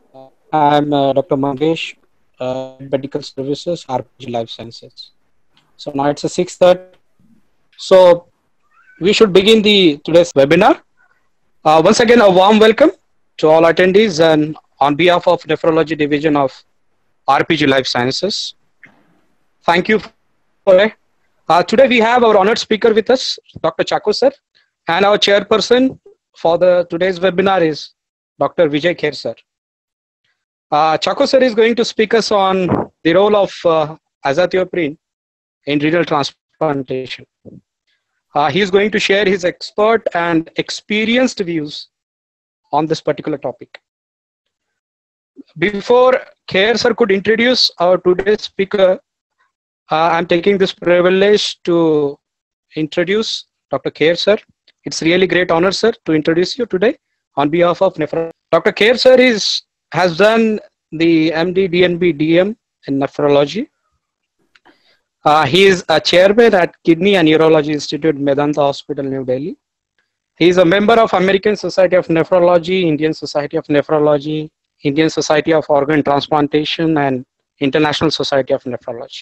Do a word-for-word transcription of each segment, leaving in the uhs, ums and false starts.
Uh, I'm uh, Doctor Mangesh, uh, Head Medical Services, R P G Life Sciences. So now it's a six thirty. So we should begin the today's webinar. Uh, once again, a warm welcome to all attendees and on behalf of Nephrology Division of R P G Life Sciences. Thank you for today. Uh, today we have our honored speaker with us, Doctor Chako sir, and our chairperson for the today's webinar is Doctor Vijay Kher sir. Uh, Chako sir is going to speak us on the role of uh, azathioprine in renal transplantation. Uh, he is going to share his expert and experienced views on this particular topic. Before Kher sir could introduce our today's speaker, uh, I'm taking this privilege to introduce Doctor Kher sir. It's really great honor, sir, to introduce you today on behalf of nephrology. Doctor Kher sir is has done the M D, D N B, D M in nephrology. Uh, he is a chairman at Kidney and Urology Institute, Medanta Hospital, New Delhi. He is a member of American Society of Nephrology, Indian Society of Nephrology, Indian Society of Organ Transplantation, and International Society of Nephrology.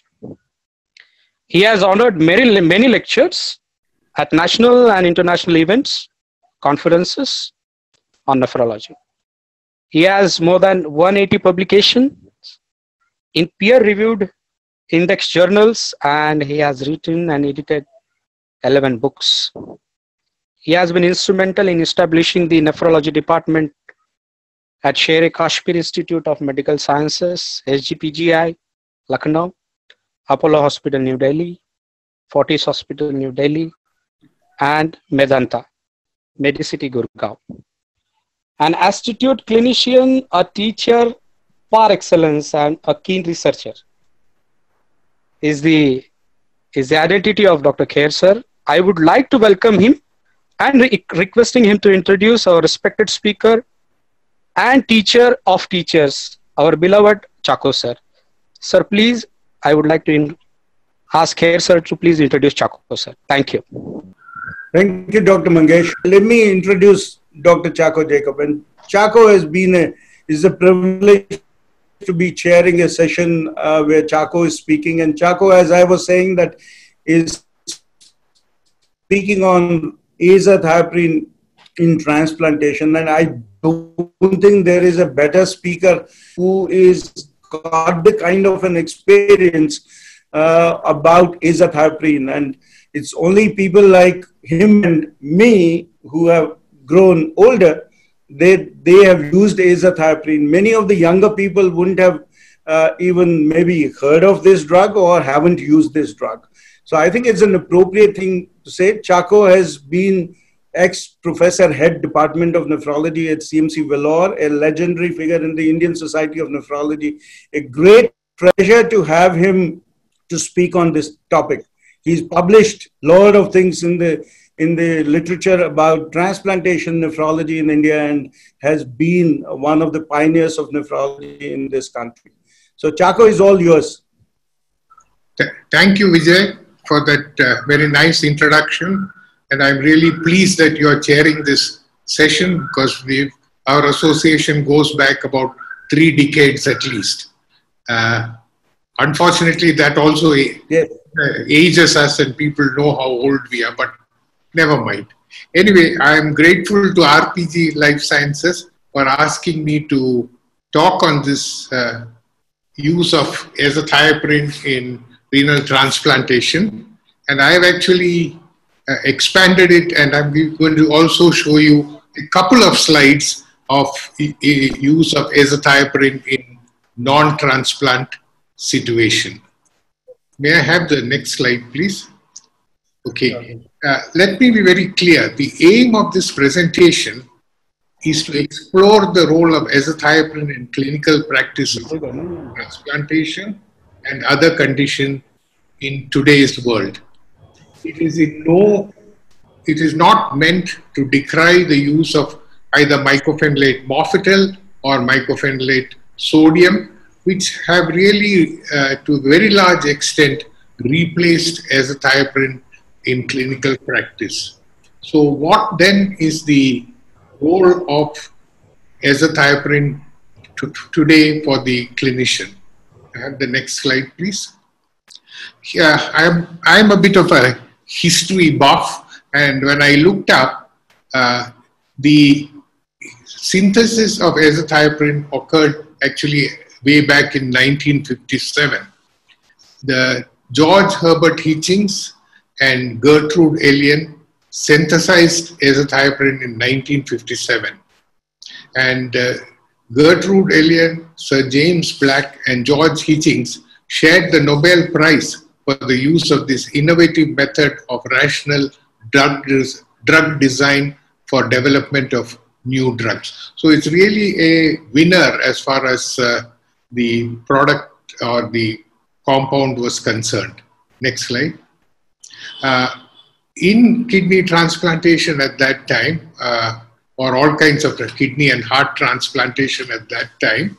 He has honored many, many lectures at national and international events, conferences on nephrology. He has more than one hundred eighty publications in peer-reviewed index journals, and he has written and edited eleven books. He has been instrumental in establishing the nephrology department at Sher-e-Kashmir Institute of Medical Sciences, S G P G I, Lucknow, Apollo Hospital, New Delhi, Fortis Hospital, New Delhi, and Medanta, Medicity, Gurgaon. An astute clinician, a teacher par excellence, and a keen researcher is the, is the identity of Doctor Kher sir. I would like to welcome him and re requesting him to introduce our respected speaker and teacher of teachers, our beloved Chako sir. Sir, please, I would like to ask Kher sir to please introduce Chako sir. Thank you. Thank you, Doctor Mangesh. Let me introduce Doctor Chako Jacob. And Chako has been a, is a privilege to be chairing a session uh, where Chako is speaking. And Chako, as I was saying, that is speaking on azathioprine in transplantation. And I don't think there is a better speaker who is got the kind of an experience uh, about azathioprine. And it's only people like him and me who have grown older, they, they have used azathioprine. Many of the younger people wouldn't have uh, even maybe heard of this drug or haven't used this drug. So I think it's an appropriate thing to say. Chako has been ex-professor, head department of nephrology at C M C Vellore, a legendary figure in the Indian Society of Nephrology. A great pleasure to have him to speak on this topic. He's published a lot of things in the in the literature about transplantation nephrology in India and has been one of the pioneers of nephrology in this country. So Chako is all yours. Thank you, Vijay, for that uh, very nice introduction. And I'm really pleased that you're chairing this session because we our association goes back about three decades at least. Uh, unfortunately, that also yes. uh, ages us and people know how old we are, but never mind. Anyway, I am grateful to R P G Life Sciences for asking me to talk on this uh, use of azathioprine in renal transplantation. And I have actually uh, expanded it, and I'm going to also show you a couple of slides of uh, use of azathioprine in non-transplant situation. May I have the next slide, please? Okay. Uh, let me be very clear. The aim of this presentation is to explore the role of azathioprine in clinical practice of transplantation and other conditions in today's world. It is in no, it is not meant to decry the use of either mycophenolate mofetil or mycophenolate sodium, which have really, uh, to a very large extent, replaced azathioprine in clinical practice. So what then is the role of azathioprine to, today for the clinician. Have the next slide, please. Yeah, I'm, I'm a bit of a history buff, and when I looked up, uh, the synthesis of azathioprine occurred actually way back in nineteen fifty-seven. The George Herbert Hitchings and Gertrude Elion synthesized azathioprine in nineteen fifty-seven. And uh, Gertrude Elion, Sir James Black, and George Hitchings shared the Nobel Prize for the use of this innovative method of rational drug, drug design for development of new drugs. So it's really a winner as far as uh, the product or the compound was concerned. Next slide. Uh, in kidney transplantation at that time, uh, or all kinds of kidney and heart transplantation at that time,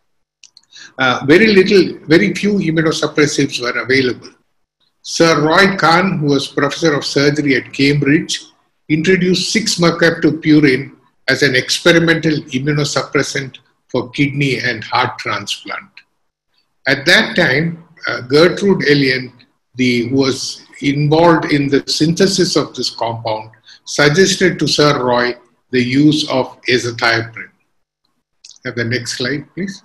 uh, very little, very few immunosuppressives were available. Sir Roy Kahn, who was professor of surgery at Cambridge, introduced six mercaptopurine as an experimental immunosuppressant for kidney and heart transplant. At that time, uh, Gertrude Elion, the, who was involved in the synthesis of this compound, suggested to Sir Roy the use of azathioprine. Have the next slide, please.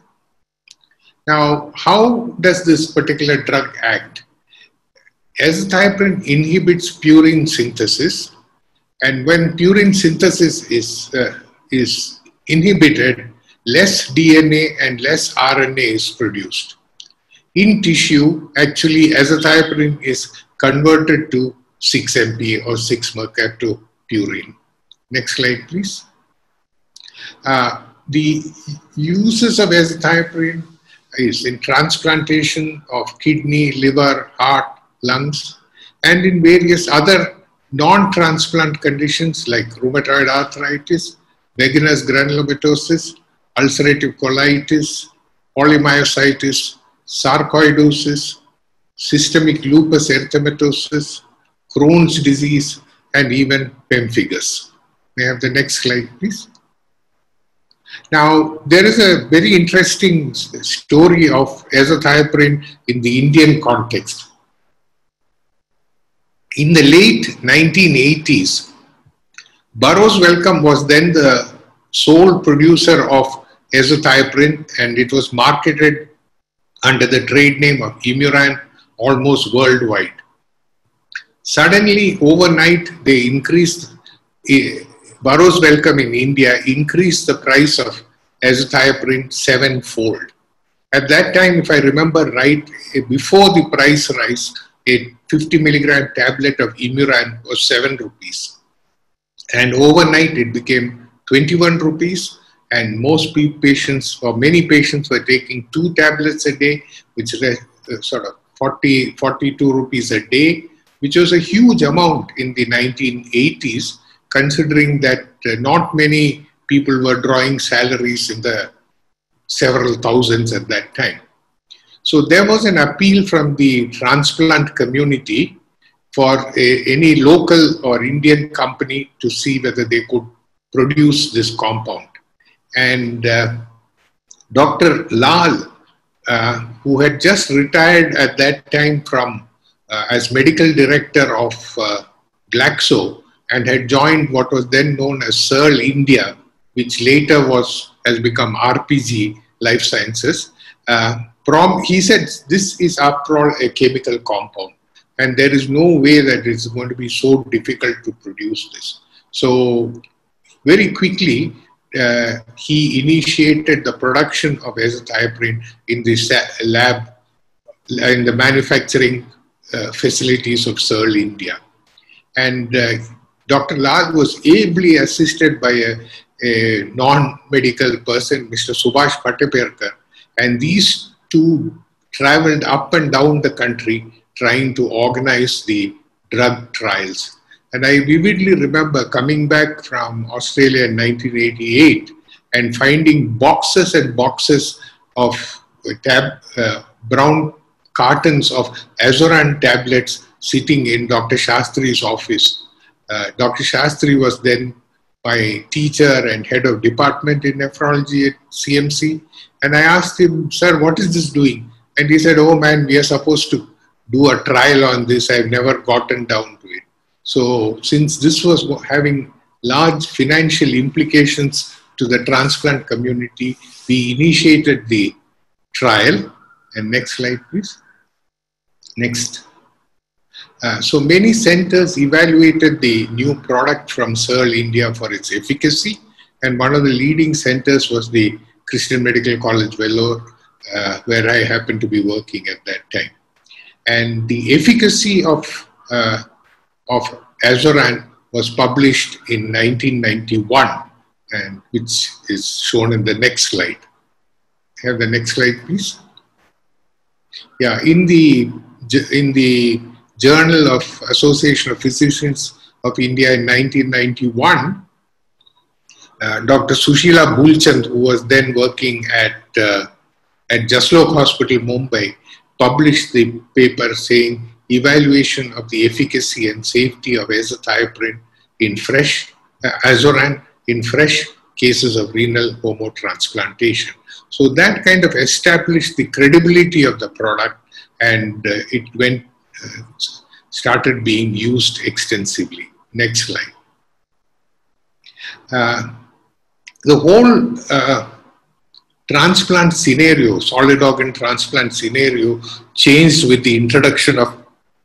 Now, how does this particular drug act? Azathioprine inhibits purine synthesis, and when purine synthesis is, uh, is inhibited, less D N A and less R N A is produced. In tissue, actually, azathioprine is converted to six M P or six mercaptopurine. Next slide, please. Uh, the uses of azathioprine is in transplantation of kidney, liver, heart, lungs, and in various other non-transplant conditions like rheumatoid arthritis, membranous granulomatosis, ulcerative colitis, polymyositis, sarcoidosis, systemic lupus erythematosus, Crohn's disease, and even pemphigus. May I have the next slide, please? Now, there is a very interesting story of azathioprine in the Indian context. In the late nineteen eighties, Burroughs Wellcome was then the sole producer of azathioprine, and it was marketed under the trade name of Imuran almost worldwide. Suddenly, overnight, they increased, uh, Burroughs Wellcome in India increased the price of azathioprine sevenfold. At that time, if I remember right, before the price rise, a fifty milligram tablet of Imuran was seven rupees. And overnight, it became twenty-one rupees. And most patients, or many patients, were taking two tablets a day, which is a, sort of forty, forty-two rupees a day, which was a huge amount in the nineteen eighties, considering that uh, not many people were drawing salaries in the several thousands at that time. So there was an appeal from the transplant community for a, any local or Indian company to see whether they could produce this compound. And uh, Doctor Lal, uh, who had just retired at that time from uh, as medical director of uh, Glaxo, and had joined what was then known as Searle India, which later was has become R P G Life Sciences. Uh, From, he said, this is after all a chemical compound, and there is no way that it's going to be so difficult to produce this. So very quickly, uh, he initiated the production of azathioprine in the lab, in the manufacturing uh, facilities of Searle, India. And uh, Doctor Lal was ably assisted by a, a non-medical person, Mister Subhash Pattaperkar, and these two traveled up and down the country trying to organize the drug trials. And I vividly remember coming back from Australia in nineteen eighty-eight and finding boxes and boxes of tab, uh, brown cartons of Azoran tablets sitting in Doctor Shastri's office. Uh, Doctor Shastri was then my teacher and head of department in nephrology at C M C. And I asked him, sir, what is this doing? And he said, oh man, we are supposed to do a trial on this. I've never gotten down to it. So since this was having large financial implications to the transplant community, we initiated the trial. And next slide, please. Next. Uh, so many centers evaluated the new product from Searle, India for its efficacy. And one of the leading centers was the Christian Medical College, Vellore, uh, where I happened to be working at that time. And the efficacy of, uh, of Azoran was published in nineteen ninety-one, and which is shown in the next slide. Have the next slide, please. Yeah, in the, in the Journal of Association of Physicians of India in nineteen ninety-one, uh, Doctor Sushila Bulchand, who was then working at, uh, at Jaslok Hospital, Mumbai, published the paper saying evaluation of the efficacy and safety of azathioprine in fresh, uh, Azoran in fresh cases of renal homotransplantation. So that kind of established the credibility of the product, and uh, it went, uh, started being used extensively. Next slide. Uh, the whole uh, transplant scenario, solid organ transplant scenario, changed with the introduction of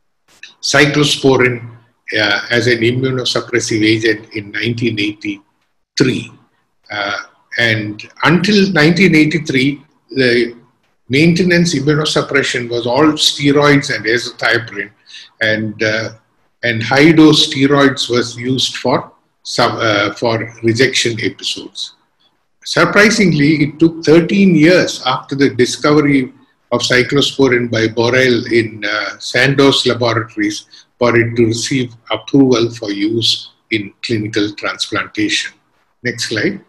cyclosporin uh, as an immunosuppressive agent in nineteen eighty-three. Uh, and until nineteen eighty-three, the maintenance immunosuppression was all steroids and azathioprine, and, uh, and high-dose steroids was used for, some, uh, for rejection episodes. Surprisingly, it took thirteen years after the discovery of cyclosporin by Borel in uh, Sandoz Laboratories for it to receive approval for use in clinical transplantation. Next slide.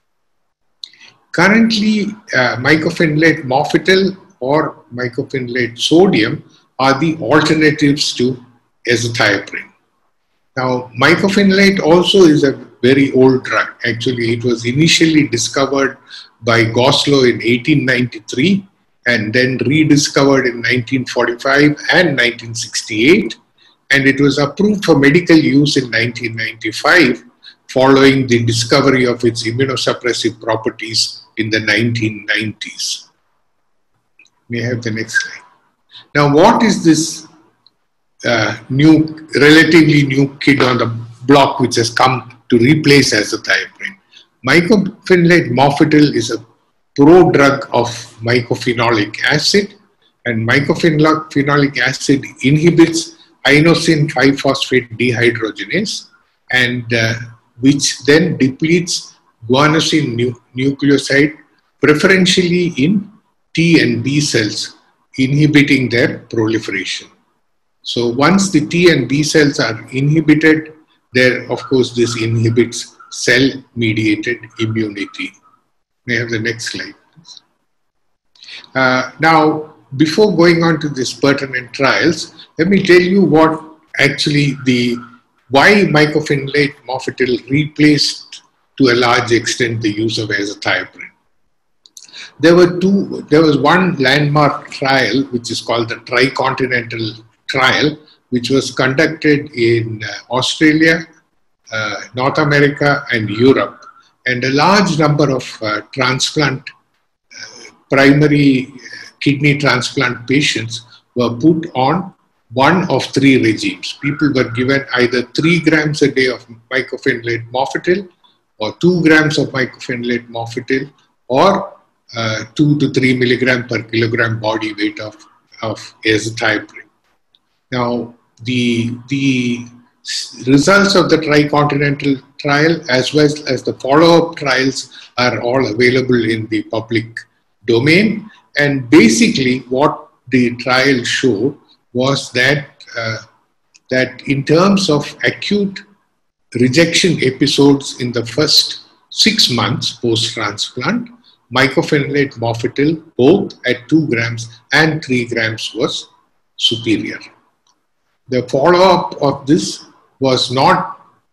Currently, uh, mycophenolate mofetil or mycophenolate sodium are the alternatives to azathioprine. Now, mycophenolate also is a very old drug. Actually, it was initially discovered by Goslow in eighteen ninety-three and then rediscovered in nineteen forty-five and nineteen sixty-eight. And it was approved for medical use in nineteen ninety-five following the discovery of its immunosuppressive properties in the nineteen nineties. May I have the next slide? Now, what is this uh, new, relatively new kid on the block which has come to replace azathioprine? Mycophenolate mofetil is a prodrug of mycophenolic acid, and mycophenolic acid inhibits inosine five phosphate dehydrogenase, and uh, which then depletes guanosine nu nucleoside, preferentially in T and B cells, inhibiting their proliferation. So once the T and B cells are inhibited, there, of course, this inhibits cell-mediated immunity. May I have the next slide, please? Uh, now, before going on to these pertinent trials, let me tell you what actually the, why mycophenolate mofetil replaced to a large extent the use of azathioprine. There were two, there was one landmark trial which is called the Tricontinental Trial, which was conducted in uh, Australia, uh, North America and Europe. And a large number of uh, transplant, uh, primary kidney transplant patients were put on one of three regimes. People were given either three grams a day of mycophenolate mofetil, or two grams of mycophenolate mofetil, or uh, two to three milligram per kilogram body weight of, of azathioprine. Now, the, the results of the Tricontinental Trial as well as the follow-up trials are all available in the public domain. And basically what the trial showed was that, uh, that in terms of acute rejection episodes in the first six months post-transplant, mycophenolate mofetil, both at two grams and three grams, was superior. The follow-up of this was not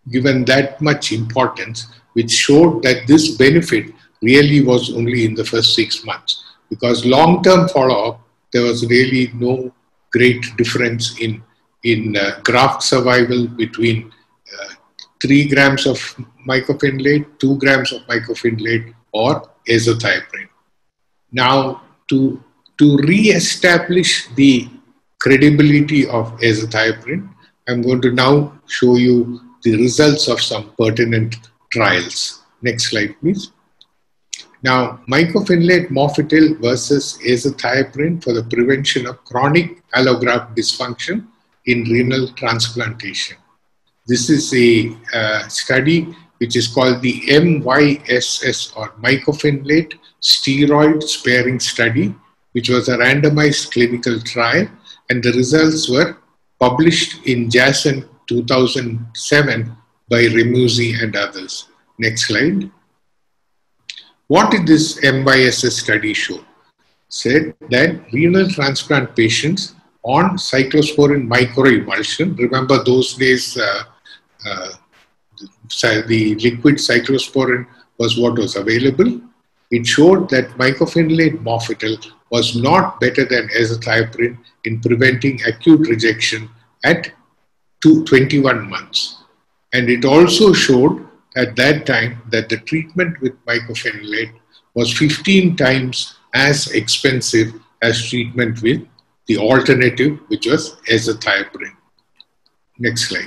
given that much importance, which showed that this benefit really was only in the first six months. Because long-term follow-up, there was really no great difference in, in uh, graft survival between uh, three grams of mycophenolate, two grams of mycophenolate, or azathioprine. Now, to, to re-establish the credibility of azathioprine, I'm going to now show you the results of some pertinent trials. Next slide, please. Now, mycophenolate mofetil versus azathioprine for the prevention of chronic allograft dysfunction in renal transplantation. This is a uh, study which is called the M Y S S, or mycophenolate steroid sparing study, which was a randomized clinical trial, and the results were published in JASN two thousand seven by Remuzi and others. Next slide. What did this M Y S S study show? Said that renal transplant patients on cyclosporin microemulsion, remember those days uh, uh, the liquid cyclosporin was what was available. It showed that mycophenolate mofetil was not better than azathioprine in preventing acute rejection at twenty-one months. And it also showed at that time that the treatment with mycophenolate was fifteen times as expensive as treatment with the alternative, which was azathioprine. Next slide.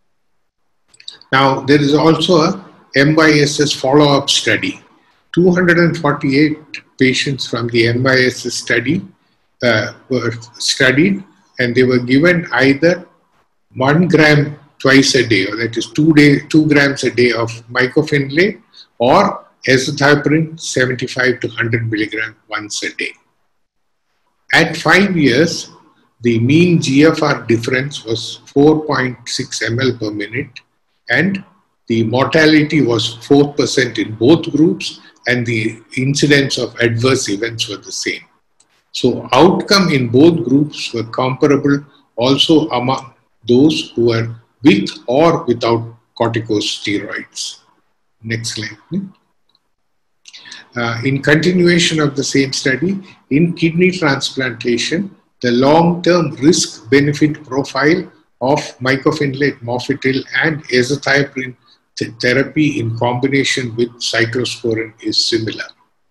Now, there is also a M Y S S follow-up study. two hundred forty-eight patients from the M Y S S study uh, were studied, and they were given either one gram twice a day, or that is two, day, two grams a day of mycophenolate, or azathioprine seventy-five to one hundred milligrams once a day. At five years, the mean G F R difference was four point six milliliters per minute, and the mortality was four percent in both groups, and the incidence of adverse events were the same. So outcome in both groups were comparable also among those who were with or without corticosteroids. Next slide, please. Uh, in continuation of the same study, in kidney transplantation, the long-term risk-benefit profile of mycophenolate mofetil and azathioprine th therapy in combination with cyclosporin is similar.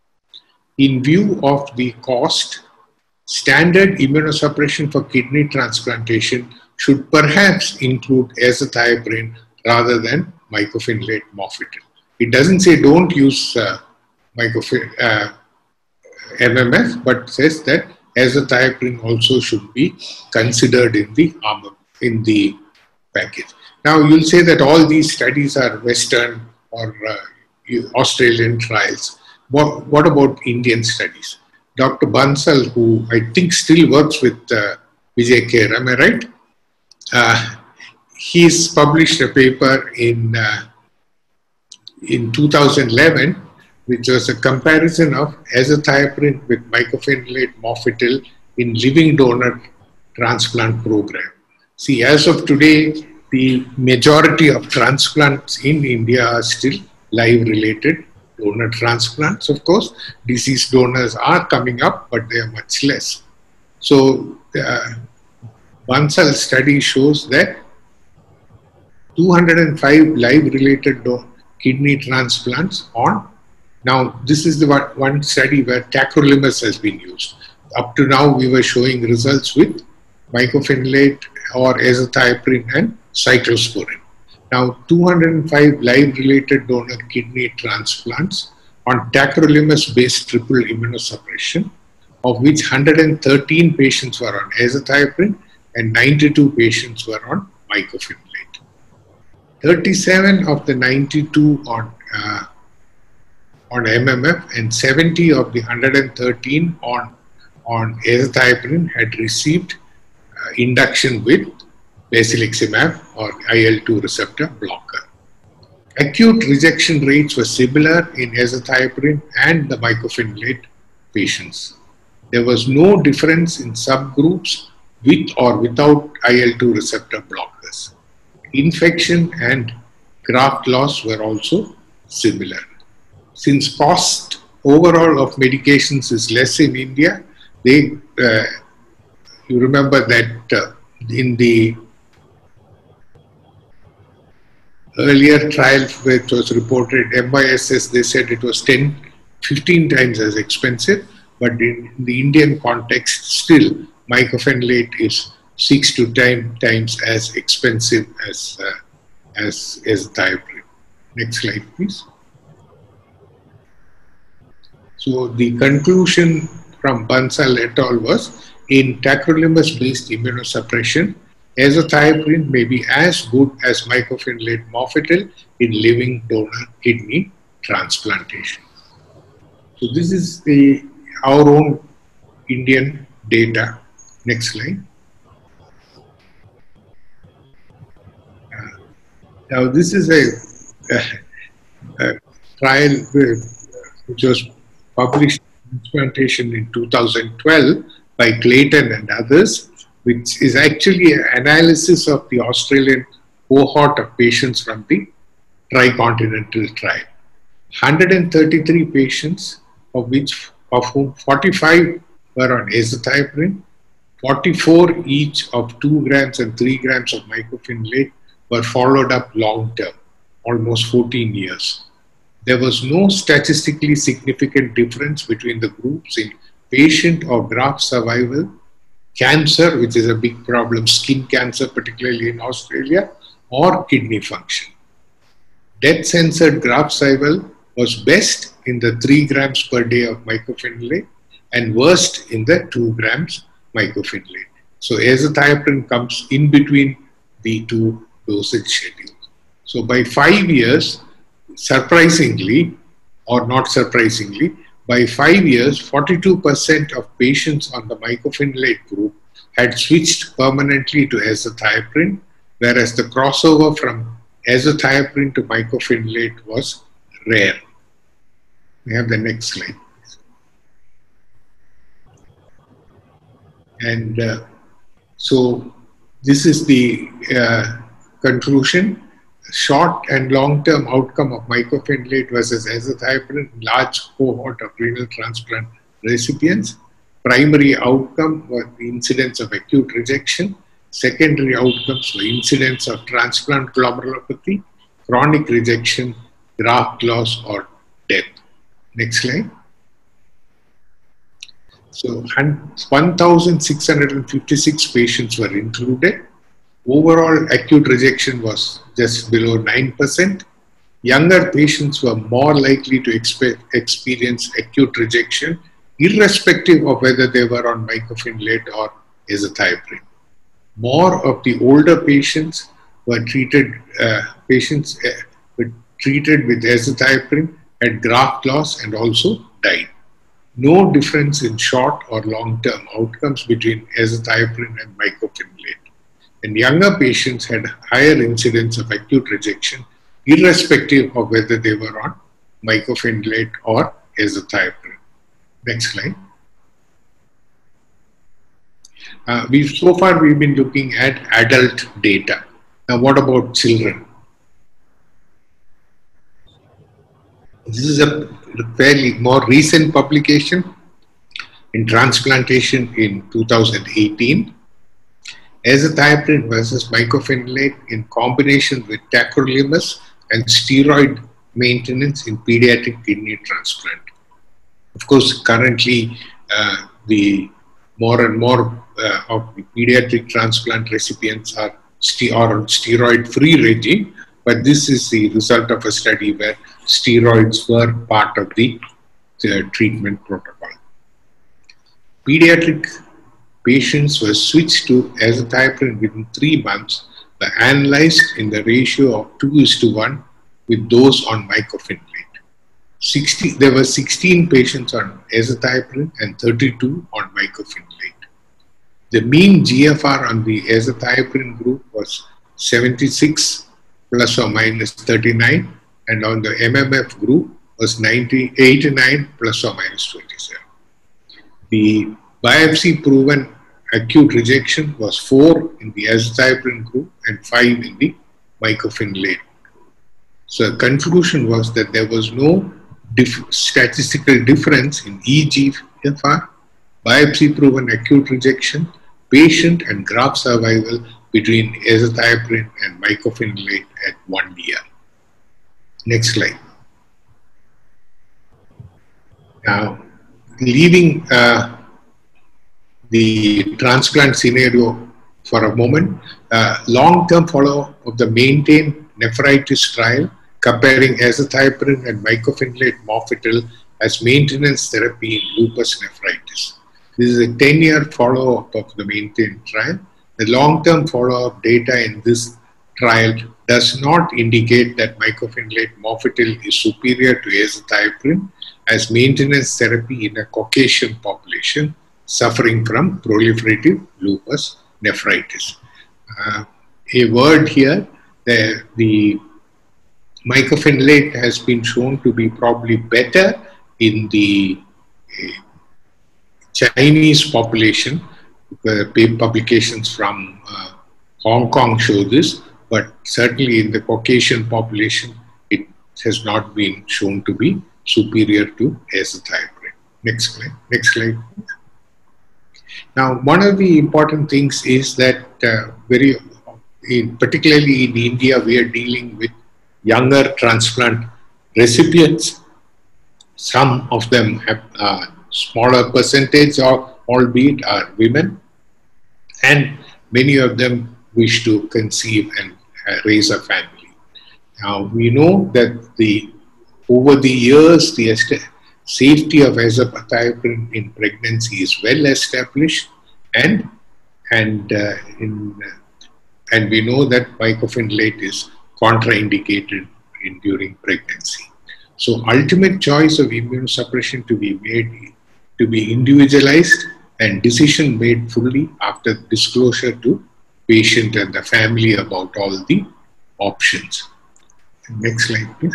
In view of the cost, standard immunosuppression for kidney transplantation should perhaps include azathioprine rather than mycophenolate mofetil. It doesn't say don't use uh, uh, M M F, but says that azathioprine also should be considered in the armor, in the package. Now you'll say that all these studies are Western or uh, Australian trials. What, what about Indian studies? Doctor Bansal, who I think still works with uh, Vijay Kher, am I right? Uh, he's published a paper in, uh, in two thousand eleven, which was a comparison of azathioprine with mycophenolate mofetil in living donor transplant program. See, as of today, the majority of transplants in India are still live-related donor transplants, of course. Deceased donors are coming up, but they are much less. So, uh, Bansal study shows that two hundred five live-related kidney transplants on. Now, this is the one, one study where tacrolimus has been used. Up to now, we were showing results with mycophenolate or azathioprine and cyclosporin. Now, two hundred five live-related donor kidney transplants on tacrolimus-based triple immunosuppression, of which one hundred thirteen patients were on azathioprine and ninety-two patients were on mycophenolate. thirty-seven of the ninety-two on uh, on M M F and seventy of the one hundred thirteen on, on azathioprine had received uh, induction with basiliximab or I L two receptor blocker. Acute rejection rates were similar in azathioprine and the mycophenolate patients. There was no difference in subgroups with or without I L two receptor blockers. Infection and graft loss were also similar. Since cost overall of medications is less in India, they, uh, you remember that uh, in the earlier trial which was reported, M Y S S, they said it was ten, fifteen times as expensive, but in the Indian context, still mycophenolate is six to ten times as expensive as uh, as azathioprine. Next slide, please. So the conclusion from Bansal et al. Was in tacrolimus-based immunosuppression, azathioprine may be as good as mycophenolate mofetil in living donor kidney transplantation. So this is the our own Indian data. Next slide. Uh, now this is a, a, a trial which was published in Transplantation in two thousand twelve by Clayton and others, which is actually an analysis of the Australian cohort of patients from the tricontinental trial. one hundred thirty-three patients, of which of whom forty-five were on azathioprine, forty-four each of two grams and three grams of mycophenolate were followed up long term, almost fourteen years. There was no statistically significant difference between the groups in patient or graft survival, cancer, which is a big problem, skin cancer, particularly in Australia, or kidney function. Death-censored graft survival was best in the three grams per day of mycophenolate and worst in the two grams mycophenolate. So azathioprine comes in between the two dosage schedules. So by five years, surprisingly, or not surprisingly, by five years, forty-two percent of patients on the mycophenolate group had switched permanently to azathioprine, whereas the crossover from azathioprine to mycophenolate was rare. We have the next slide. And uh, so this is the uh, conclusion. Short and long-term outcome of mycophenolate versus azathioprine in large cohort of renal transplant recipients. Primary outcome was the incidence of acute rejection. Secondary outcomes were incidence of transplant glomerulopathy, chronic rejection, graft loss, or death. Next slide. So one thousand six hundred fifty-six patients were included. Overall acute rejection was just below nine percent. Younger patients were more likely to experience acute rejection, irrespective of whether they were on mycophenolate or azathioprine. More of the older patients were treated, uh, patients uh, were treated with azathioprine, had graft loss and also died. No difference in short or long-term outcomes between azathioprine and mycophenolate. And younger patients had higher incidence of acute rejection, irrespective of whether they were on mycophenolate or azathioprine. Next slide. Uh, we've, so far we've been looking at adult data. Now what about children? This is a fairly more recent publication in Transplantation in two thousand eighteen. Azathioprine versus mycophenolate in combination with tacrolimus and steroid maintenance in pediatric kidney transplant. Of course, currently uh, the more and more uh, of the pediatric transplant recipients are st or steroid-free regime, but this is the result of a study where steroids were part of the uh, treatment protocol. Pediatric patients were switched to azathioprine within three months, were analyzed in the ratio of two is to one with those on mycophenolate. sixty, there were sixteen patients on azathioprine and thirty-two on mycophenolate. The mean G F R on the azathioprine group was seventy-six plus or minus thirty-nine, and on the M M F group was ninety, eighty-nine plus or minus twenty-seven. The biopsy proven acute rejection was four in the azathioprine group and five in the mycophenolate group. So the conclusion was that there was no dif statistical difference in E G F R, biopsy-proven acute rejection, patient and graft survival between azathioprine and mycophenolate at one year. Next slide. Now, leaving uh, the transplant scenario for a moment, uh, long-term follow-up of the MAINTAIN nephritis trial comparing azathioprine and mycophenolate mofetil as maintenance therapy in lupus nephritis. This is a ten-year follow-up of the MAINTAIN trial. The long-term follow-up data in this trial does not indicate that mycophenolate mofetil is superior to azathioprine as maintenance therapy in a Caucasian population suffering from proliferative lupus nephritis. Uh, a word here, the, the mycophenolate has been shown to be probably better in the uh, Chinese population. Uh, publications from uh, Hong Kong show this, but certainly in the Caucasian population, it has not been shown to be superior to azathioprine. Next slide. Next slide. Now, one of the important things is that uh, very, in, particularly in India, we are dealing with younger transplant recipients. Some of them have a smaller percentage of, albeit are women, and many of them wish to conceive and uh, raise a family. Now, we know that the over the years, the safety of azathioprine in pregnancy is well established, and and uh, in uh, and we know that mycophenolate is contraindicated in during pregnancy. So, ultimate choice of immunosuppression to be made to be individualized and decision made fully after disclosure to patient and the family about all the options. Next slide, please.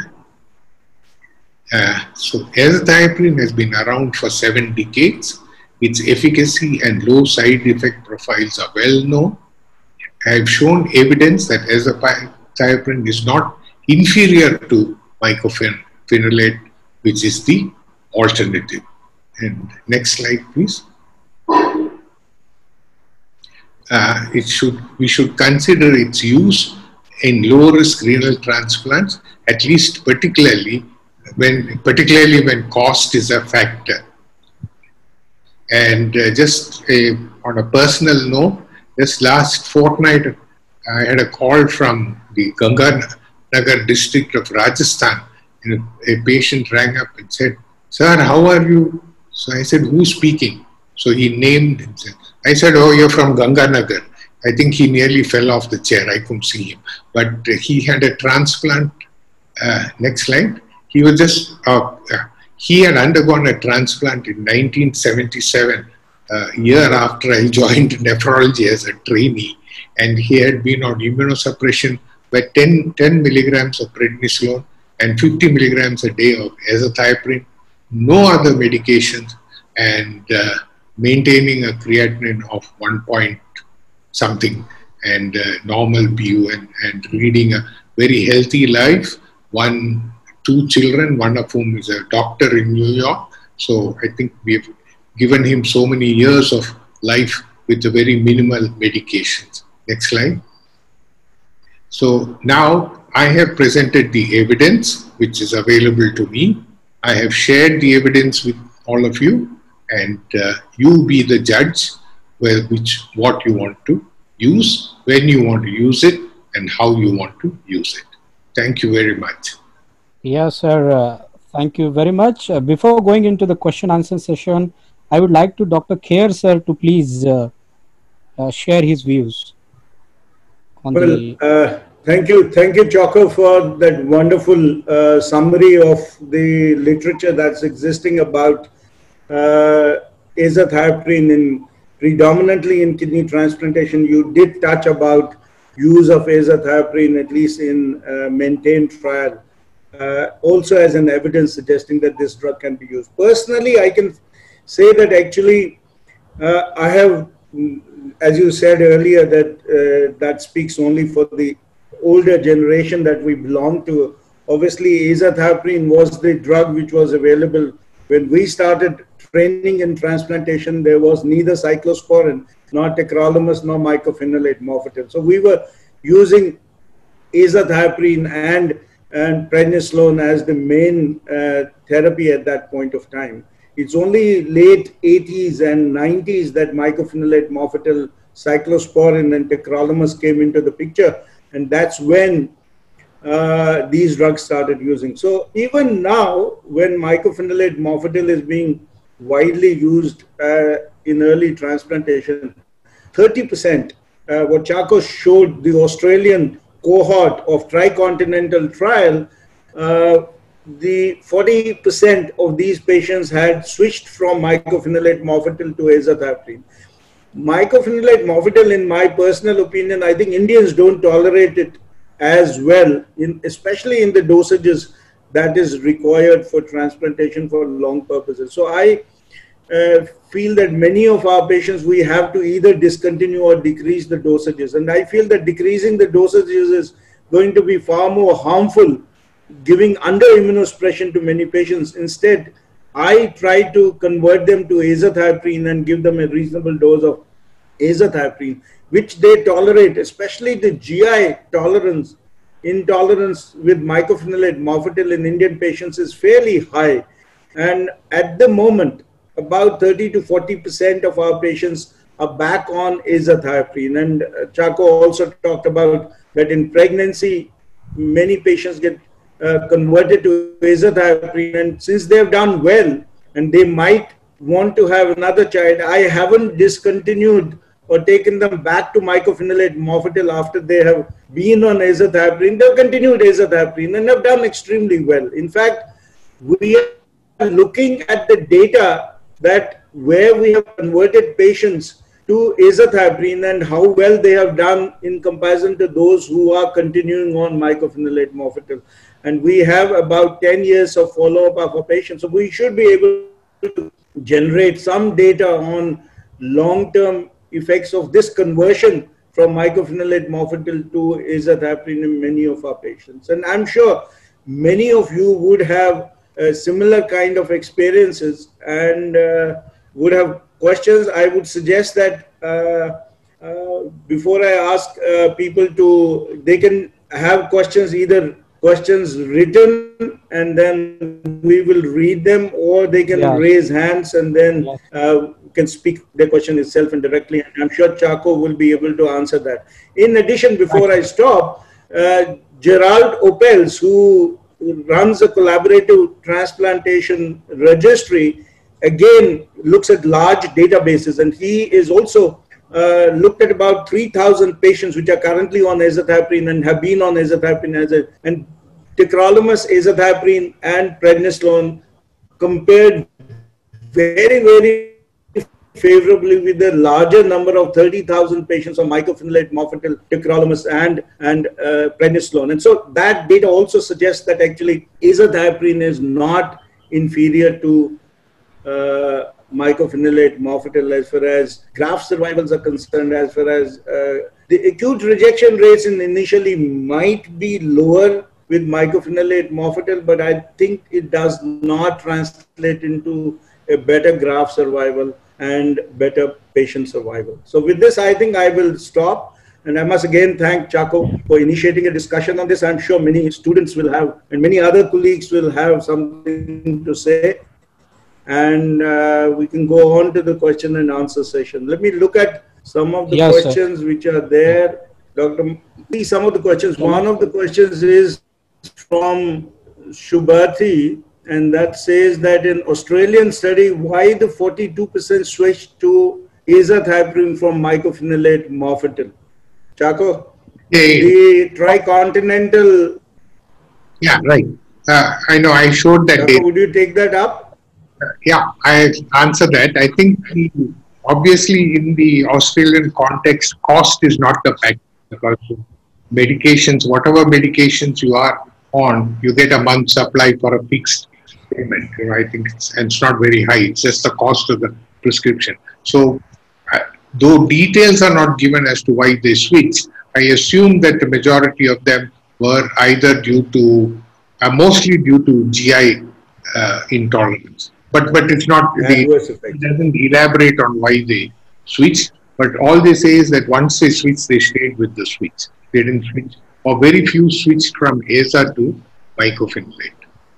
Uh, so, azathioprine has been around for seven decades. Its efficacy and low side effect profiles are well known. I have shown evidence that azathioprine is not inferior to mycophenolate, which is the alternative. And next slide, please. Uh, it should we should consider its use in low-risk renal transplants, at least particularly when particularly when cost is a factor. And uh, just a, on a personal note, this last fortnight, I had a call from the Ganganagar district of Rajasthan. And a patient rang up and said, "Sir, how are you?" So I said, "Who's speaking?" So he named himself. I said, "Oh, you're from Ganganagar." I think he nearly fell off the chair. I couldn't see him. But uh, he had a transplant. Uh, next slide. He was just, uh, uh, he had undergone a transplant in nineteen seventy-seven, a uh, year after I joined nephrology as a trainee. And he had been on immunosuppression by ten, ten milligrams of prednisolone and fifty milligrams a day of azathioprine, no other medications, and uh, maintaining a creatinine of one point something and uh, normal P U and, and leading a very healthy life. One, two children, one of whom is a doctor in New York. So I think we've given him so many years of life with a very minimal medications. Next slide. So now I have presented the evidence which is available to me. I have shared the evidence with all of you, and uh, you be the judge where which what you want to use, when you want to use it, and how you want to use it. Thank you very much. Yes, sir. Uh, thank you very much. Uh, before going into the question answer session, I would like to Doctor Kher, sir, to please uh, uh, share his views. On well, the uh, thank you. Thank you, Choco, for that wonderful uh, summary of the literature that's existing about uh, azathioprine in predominantly in kidney transplantation. You did touch about use of azathioprine, at least in uh, MAINTAIN trial, uh, also as an evidence suggesting that this drug can be used. Personally, I can say that actually uh, I have, as you said earlier, that uh, that speaks only for the older generation that we belong to, Obviously, azathioprine was the drug which was available. When we started training in transplantation, there was neither cyclosporin, nor tacrolimus, nor mycophenolate mofetil. So we were using azathioprine and, and prednisolone as the main uh, therapy at that point of time. It's only late eighties and nineties that mycophenolate mofetil, cyclosporin, and tacrolimus came into the picture. And that's when uh, these drugs started using. So even now, when mycophenolate mofetil is being widely used uh, in early transplantation, thirty percent, uh, what Chako showed, the Australian cohort of tricontinental trial, uh, the forty percent of these patients had switched from mycophenolate mofetil to azathioprine. Mycophenolate mofetil, in my personal opinion, I think Indians don't tolerate it as well, in, especially in the dosages that is required for transplantation for long purposes. So I uh, feel that many of our patients, we have to either discontinue or decrease the dosages. And I feel that decreasing the dosages is going to be far more harmful, giving under immunosuppression to many patients. Instead, I try to convert them to azathioprine and give them a reasonable dose of azathioprine, which they tolerate, especially the G I tolerance, intolerance with mycophenolate mofetil in Indian patients is fairly high. And at the moment, about thirty to forty percent of our patients are back on azathioprine. And uh, Chako also talked about that in pregnancy, many patients get uh, converted to azathioprine, and since they've done well and they might want to have another child, I haven't discontinued or taken them back to mycophenolate mofetil after they have been on azathioprine. They've continued azathioprine and have done extremely well. In fact, we are looking at the data that where we have converted patients to azathioprine and how well they have done in comparison to those who are continuing on mycophenolate mofetil. And we have about ten years of follow-up of our patients. So we should be able to generate some data on long-term effects of this conversion from mycophenolate mofetil to azathioprine in many of our patients. And I'm sure many of you would have uh, similar kind of experiences and uh, would have questions. I would suggest that uh, uh, before I ask uh, people to, they can have questions, either questions written and then we will read them, or they can yeah. raise hands and then yeah. uh, can speak the question itself and directly. And I'm sure Chako will be able to answer that. In addition, before I stop, uh, Gerald Opels, who runs a collaborative transplantation registry, again looks at large databases, and he is also uh, looked at about three thousand patients which are currently on azathioprine and have been on azathioprine as a, and tacrolimus, azathioprine and prednisolone compared very, very favorably with the larger number of thirty thousand patients on mycophenolate mofetil, tacrolimus and, and uh, prednisolone. And so that data also suggests that actually azathioprine is not inferior to uh, mycophenolate mofetil as far as graft survivals are concerned, as far as uh, the acute rejection rates in initially might be lower with mycophenolate mofetil, but I think it does not translate into a better graft survival and better patient survival. So with this, I think I will stop. And I must again thank Chako for initiating a discussion on this. I'm sure many students will have, and many other colleagues will have something to say. And uh, we can go on to the question and answer session. Let me look at some of the yes, questions sir. which are there. Doctor, see some of the questions. One of the questions is from Shubhati, and that says that in Australian study, why the forty-two percent switched to azathioprine from mycophenolate mofetil? Chako, hey. the tricontinental. Yeah, right. Uh, I know I showed that. Chako, would you take that up? Uh, yeah, I answer that. I think the, obviously in the Australian context, cost is not the factor, because medications, whatever medications you are on, you get a month's supply for a fixed payment. You know, I think it's, and it's not very high. It's just the cost of the prescription. So, uh, though details are not given as to why they switched, I assume that the majority of them were either due to are mostly due to G I uh, intolerance. But but it's not, they, it doesn't elaborate on why they switch. But all they say is that once they switch, they stayed with the switch. They didn't switch, or very few switched from AZA to mycophenolate.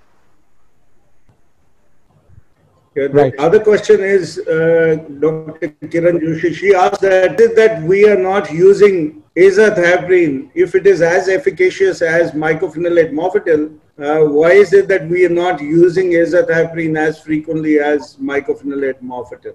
Yeah, the right. other question is, uh, Doctor Kiran Joshi, she asked that, that we are not using azathioprine, if it is as efficacious as mycophenolate mofetil, uh, why is it that we are not using azathioprine as frequently as mycophenolate mofetil?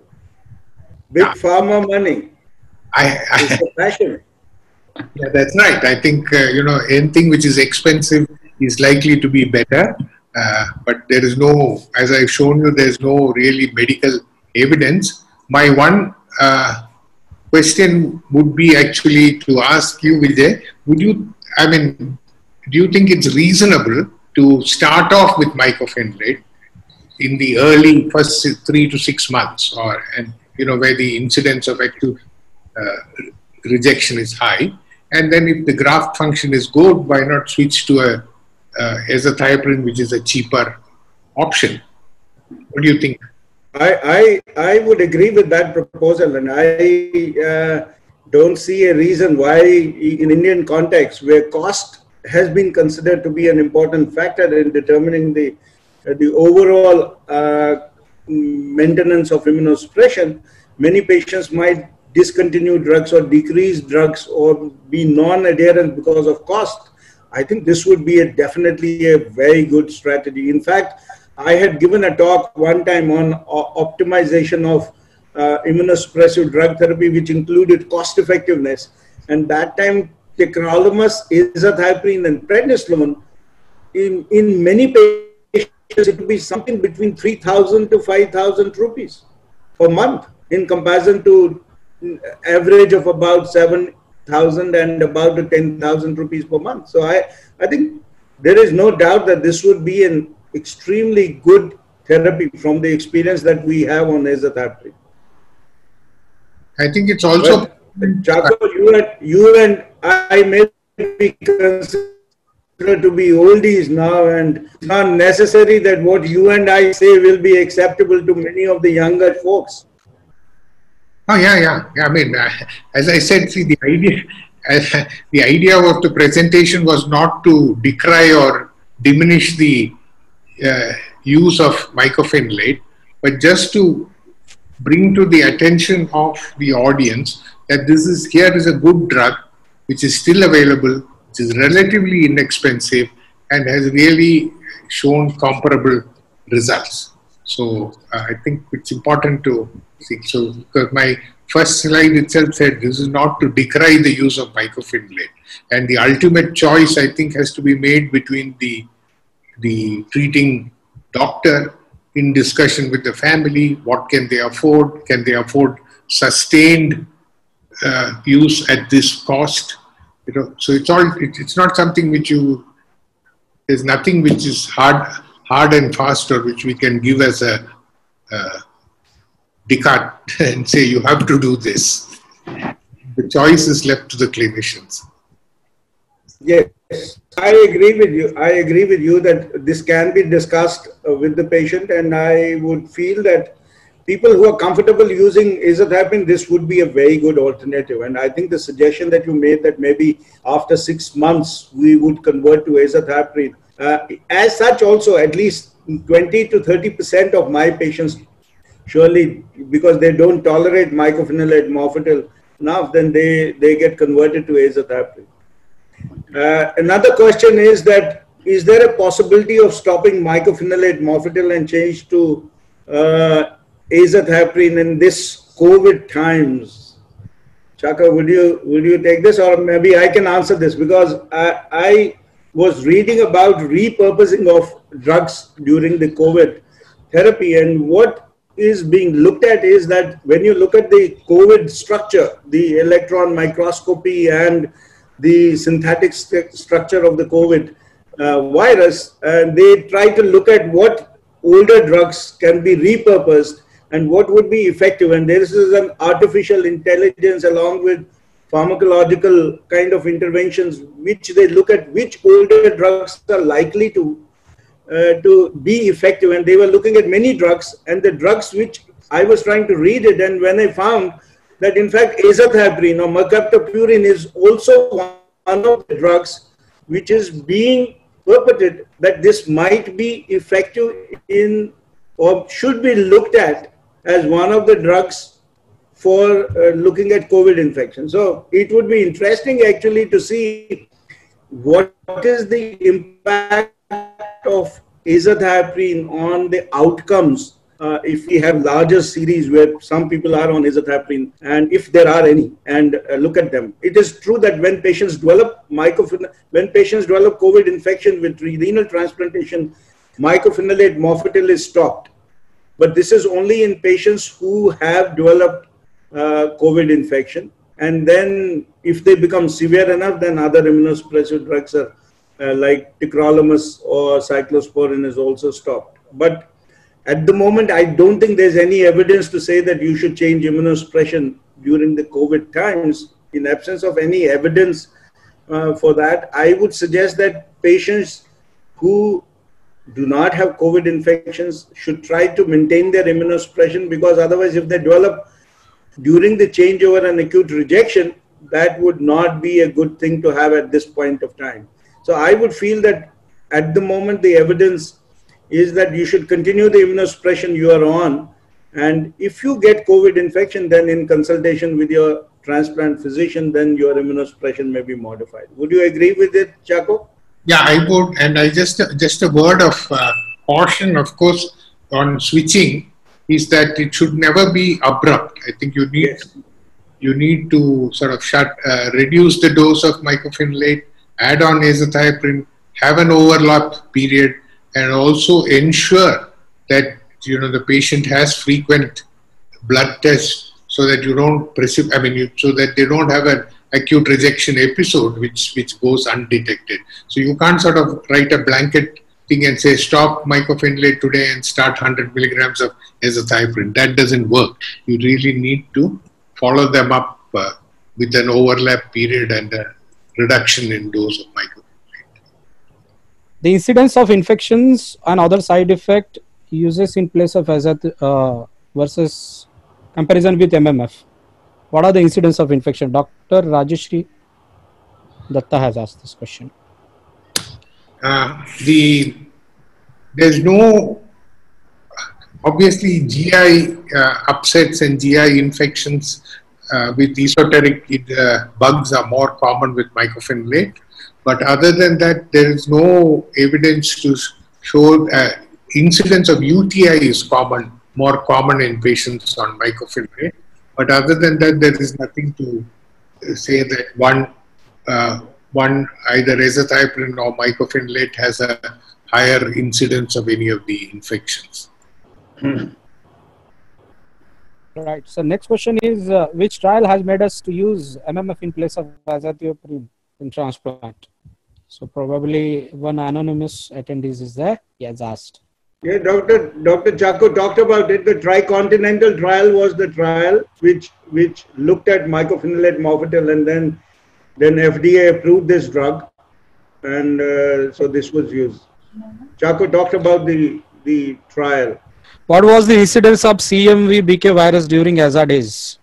Big yeah. pharma money. I, I, it's a passion. Yeah, that's right. I think, uh, you know, anything which is expensive is likely to be better. Uh, but there is no, as I've shown you, there's no really medical evidence. My one uh, question would be actually to ask you, Vijay, would you, I mean, do you think it's reasonable to start off with mycophenolate in the early first three to six months, or, and, you know, where the incidence of acute uh, rejection is high, and then if the graft function is good, why not switch to a Uh, azathioprine, which is a cheaper option? What do you think? I, I, I would agree with that proposal, and I uh, don't see a reason why in Indian context, where cost has been considered to be an important factor in determining the, uh, the overall uh, maintenance of immunosuppression, many patients might discontinue drugs or decrease drugs or be non-adherent because of cost. I think this would be a definitely a very good strategy. In fact, I had given a talk one time on uh, optimization of uh, immunosuppressive drug therapy, which included cost effectiveness. And that time, tacrolimus, azathioprine, and prednisolone, in, in many patients, it would be something between three thousand to five thousand rupees per month, in comparison to average of about seven thousand and about ten thousand rupees per month. So I, I think there is no doubt that this would be an extremely good therapy from the experience that we have on azathioprine. I think it's also... Well, Chako, you and, you and I may be considered to be oldies now, and it's not necessary that what you and I say will be acceptable to many of the younger folks. Oh yeah, yeah, yeah. I mean, uh, as I said, see, the idea, uh, the idea of the presentation was not to decry or diminish the uh, use of mycophenolate, but just to bring to the attention of the audience that this is, here is a good drug which is still available, which is relatively inexpensive, and has really shown comparable results. So uh, I think it's important to see. So because my first slide itself said this is not to decry the use of mycophenolate, and the ultimate choice, I think, has to be made between the the treating doctor in discussion with the family. What can they afford? Can they afford sustained uh, use at this cost? You know, so it's all. It, it's not something which you. There's nothing which is hard. hard and fast, or which we can give as a uh, Descartes and say you have to do this. The choice is left to the clinicians. Yes, I agree with you. I agree with you that this can be discussed uh, with the patient, and I would feel that people who are comfortable using azathioprine, this would be a very good alternative. And I think the suggestion that you made that maybe after six months we would convert to azathioprine. Uh, as such, also at least twenty to thirty percent of my patients, surely because they don't tolerate mycophenolate mofetil enough, then they, they get converted to azathioprine. Uh, another question is that, is there a possibility of stopping mycophenolate mofetil and change to uh, azathioprine in this COVID times? Chaka, would you, would you take this, or maybe I can answer this, because I, I was reading about repurposing of drugs during the COVID therapy, and what is being looked at is that when you look at the COVID structure, the electron microscopy and the synthetic st structure of the COVID uh, virus, and they try to look at what older drugs can be repurposed and what would be effective. And this is an artificial intelligence along with pharmacological kind of interventions, which they look at which older drugs are likely to uh, to be effective, and they were looking at many drugs, and the drugs which I was trying to read it, and when I found that in fact azathioprine or mercaptopurine is also one of the drugs which is being purported that this might be effective in or should be looked at as one of the drugs for uh, looking at COVID infection. So it would be interesting actually to see what is the impact of azathioprine on the outcomes uh, if we have larger series where some people are on azathioprine, and if there are any, and uh, look at them. It is true that when patients develop mycophenolate, when patients develop COVID infection with renal transplantation, mycophenolate mofetil is stopped. But this is only in patients who have developed uh, COVID infection. And then if they become severe enough, then other immunosuppressive drugs are uh, like tacrolimus or cyclosporin is also stopped. But at the moment, I don't think there's any evidence to say that you should change immunosuppression during the COVID times. In absence of any evidence uh, for that, I would suggest that patients who do not have COVID infections should try to maintain their immunosuppression, because otherwise if they develop during the changeover and acute rejection, that would not be a good thing to have at this point of time. So I would feel that at the moment the evidence is that you should continue the immunosuppression you are on, and if you get COVID infection, then in consultation with your transplant physician, then your immunosuppression may be modified. Would you agree with it, Chaco? Yeah, I would, and I just just a word of uh, caution, of course, on switching is that it should never be abrupt. I think you need yes. you need to sort of shut, uh, reduce the dose of mycophenolate, add on azathioprine, have an overlap period, and also ensure that you know the patient has frequent blood tests so that you don't precip- I mean, you, so that they don't have an acute rejection episode which which goes undetected. So you can't sort of write a blanket thing and say stop mycophenolate today and start one hundred milligrams of azathioprine. That doesn't work. You really need to follow them up uh, with an overlap period and a reduction in dose of mycophenolate. The incidence of infections and other side effect uses in place of azath uh, versus comparison with M M F. What are the incidence of infection? Doctor Rajeshri Datta has asked this question. Uh, the there's no obviously G I uh, upsets and G I infections uh, with esoteric uh, bugs are more common with mycophenolate, but other than that, there is no evidence to show uh, incidence of U T I is common, more common in patients on mycophenolate. But other than that, there is nothing to say that one, uh, one either azathioprine or mycophenolate has a higher incidence of any of the infections. Hmm. Right. So next question is, uh, which trial has made us to use M M F in place of azathioprine in transplant? So probably one anonymous attendees is there. He has asked. Yeah, Doctor Doctor Chaco talked about it. The tricontinental trial was the trial which which looked at mycophenolate mofetil, and then then F D A approved this drug, and uh, so this was used. Chaco talked about the the trial. What was the incidence of C M V B K virus during A Z A days?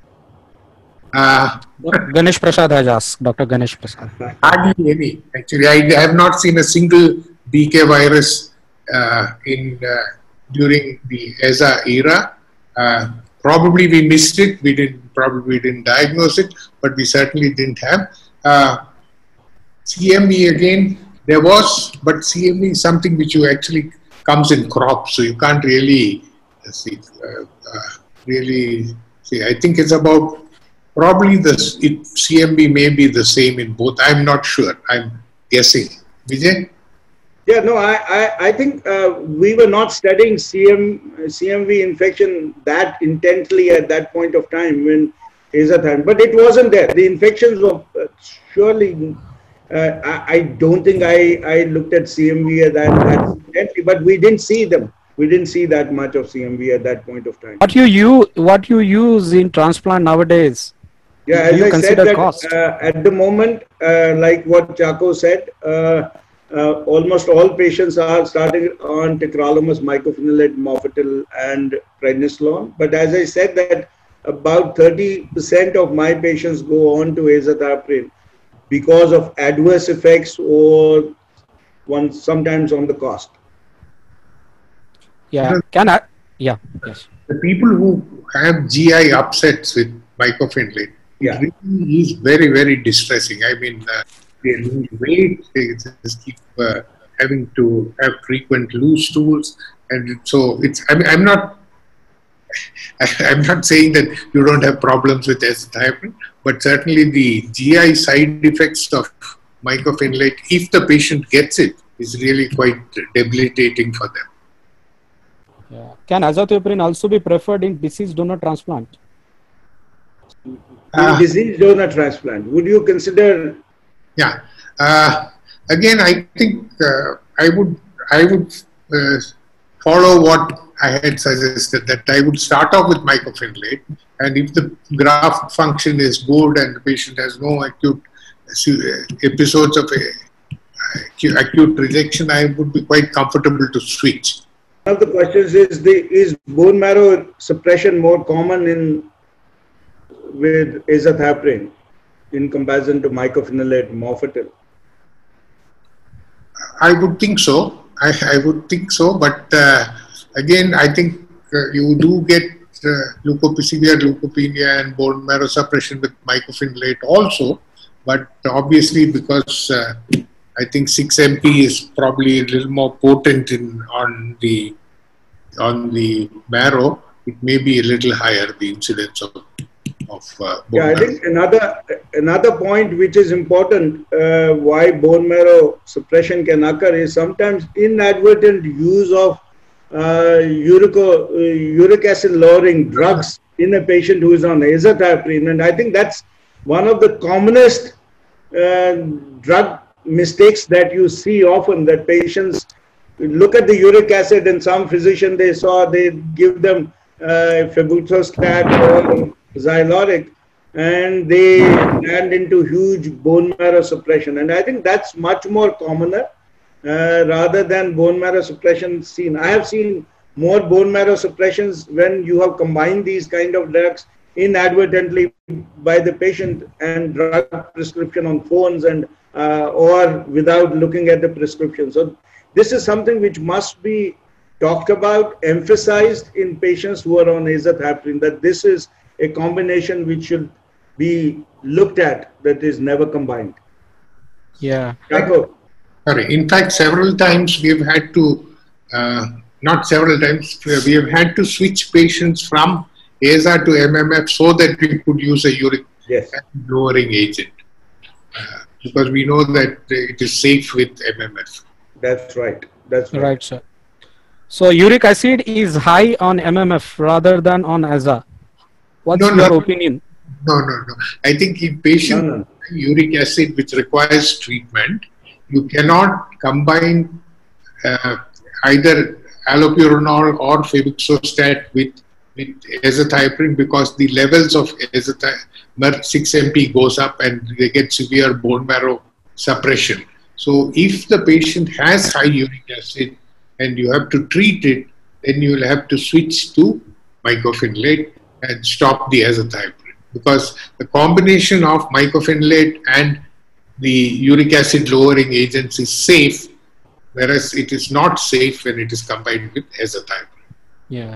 Uh, Ganesh Prasad has asked. Doctor Ganesh Prasad. Hardly any. Actually, I have not seen a single B K virus Uh, in uh, during the E Z A era. Uh, probably we missed it. We didn't probably didn't diagnose it, but we certainly didn't have uh, C M V again. There was, but C M V is something which you actually comes in crops, so you can't really see. Uh, uh, really see. I think it's about probably the it, C M V may be the same in both. I'm not sure. I'm guessing. Vijay. Yeah, no, I, I, I think uh, we were not studying C M, C M V infection that intently at that point of time when azathioprine, but it wasn't there. The infections were uh, surely, uh, I, I don't think I, I looked at C M V at that, that intently, but we didn't see them. We didn't see that much of C M V at that point of time. What you use, what you use in transplant nowadays? Yeah, as I said that uh, at the moment, uh, like what Chaco said, uh, uh, almost all patients are starting on tacrolimus, mycophenolate mofetil, and prednisolone. But as I said, that about thirty percent of my patients go on to azathioprine because of adverse effects or one sometimes on the cost. Yeah, can I? Yeah, yes. The people who have G I upsets with mycophenolate, Yeah. it really is very, very distressing. I mean, uh, they lose weight, they just keep uh, having to have frequent loose stools, and so it's. I mean, I'm not. I'm not saying that you don't have problems with azathioprine, but certainly the G I side effects of mycophenolate, if the patient gets it, is really quite debilitating for them. Yeah. Can azathioprine also be preferred in deceased donor transplant? In disease donor transplant, would you consider? Yeah. Uh, again, I think uh, I would I would uh, follow what I had suggested, that I would start off with mycophenolate, and if the graft function is good and the patient has no acute episodes of acute, acute rejection, I would be quite comfortable to switch. One of the questions is: the is bone marrow suppression more common in with azathioprine in comparison to mycophenolate mofetil? I would think so. I, I would think so, but uh, again, I think uh, you do get uh, leucop severe leukopenia and bone marrow suppression with mycophenolate also, but obviously because uh, I think six M P is probably a little more potent in on the on the marrow, it may be a little higher, the incidence of of uh, bone yeah, I marrow. think another another point which is important uh, why bone marrow suppression can occur is sometimes inadvertent use of uh, urico, uh, uric acid lowering drugs in a patient who is on azathioprine, and I think that's one of the commonest uh, drug mistakes that you see often, that patients look at the uric acid and some physician they saw, they give them uh, febuxostat or Zyloric, and they land into huge bone marrow suppression. And I think that's much more commoner uh, rather than bone marrow suppression seen. I have seen more bone marrow suppressions when you have combined these kind of drugs inadvertently by the patient and drug prescription on phones and uh, or without looking at the prescription. So this is something which must be talked about, emphasized in patients who are on azathioprine, that this is a combination which should be looked at, that is never combined. Yeah. Jaco. Sorry. In fact, several times we've had to, uh, not several times, we have had to switch patients from Aza to M M F so that we could use a uric Yes. acid lowering agent. Uh, because we know that it is safe with M M F. That's right. That's right. Right, sir. So uric acid is high on M M F rather than on Aza. What's No, no. your opinion? No, no, no. I think in patient No, no. uric acid which requires treatment, you cannot combine uh, either allopurinol or febuxostat with, with azathioprine, because the levels of azathioprine six M P goes up and they get severe bone marrow suppression. So if the patient has high uric acid and you have to treat it, then you will have to switch to mycophenolate and stop the azathioprine, because the combination of mycophenolate and the uric acid lowering agents is safe, whereas it is not safe when it is combined with azathioprine. Yeah.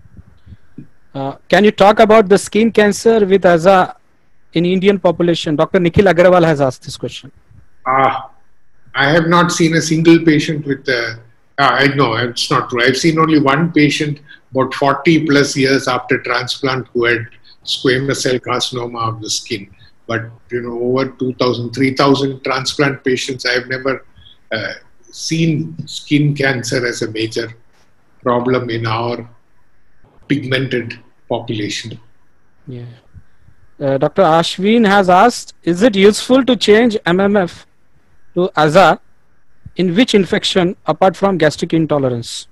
Uh, can you talk about the skin cancer with Aza in Indian population? Doctor Nikhil Agarwal has asked this question. Ah, I have not seen a single patient with uh, ah, I know it's not true. I've seen only one patient about forty plus years after transplant who had squamous cell carcinoma of the skin. But, you know, over two thousand, three thousand transplant patients, I've never uh, seen skin cancer as a major problem in our pigmented population. Yeah. Uh, Doctor Ashwin has asked, is it useful to change M M F to Aza in which infection apart from gastric intolerance?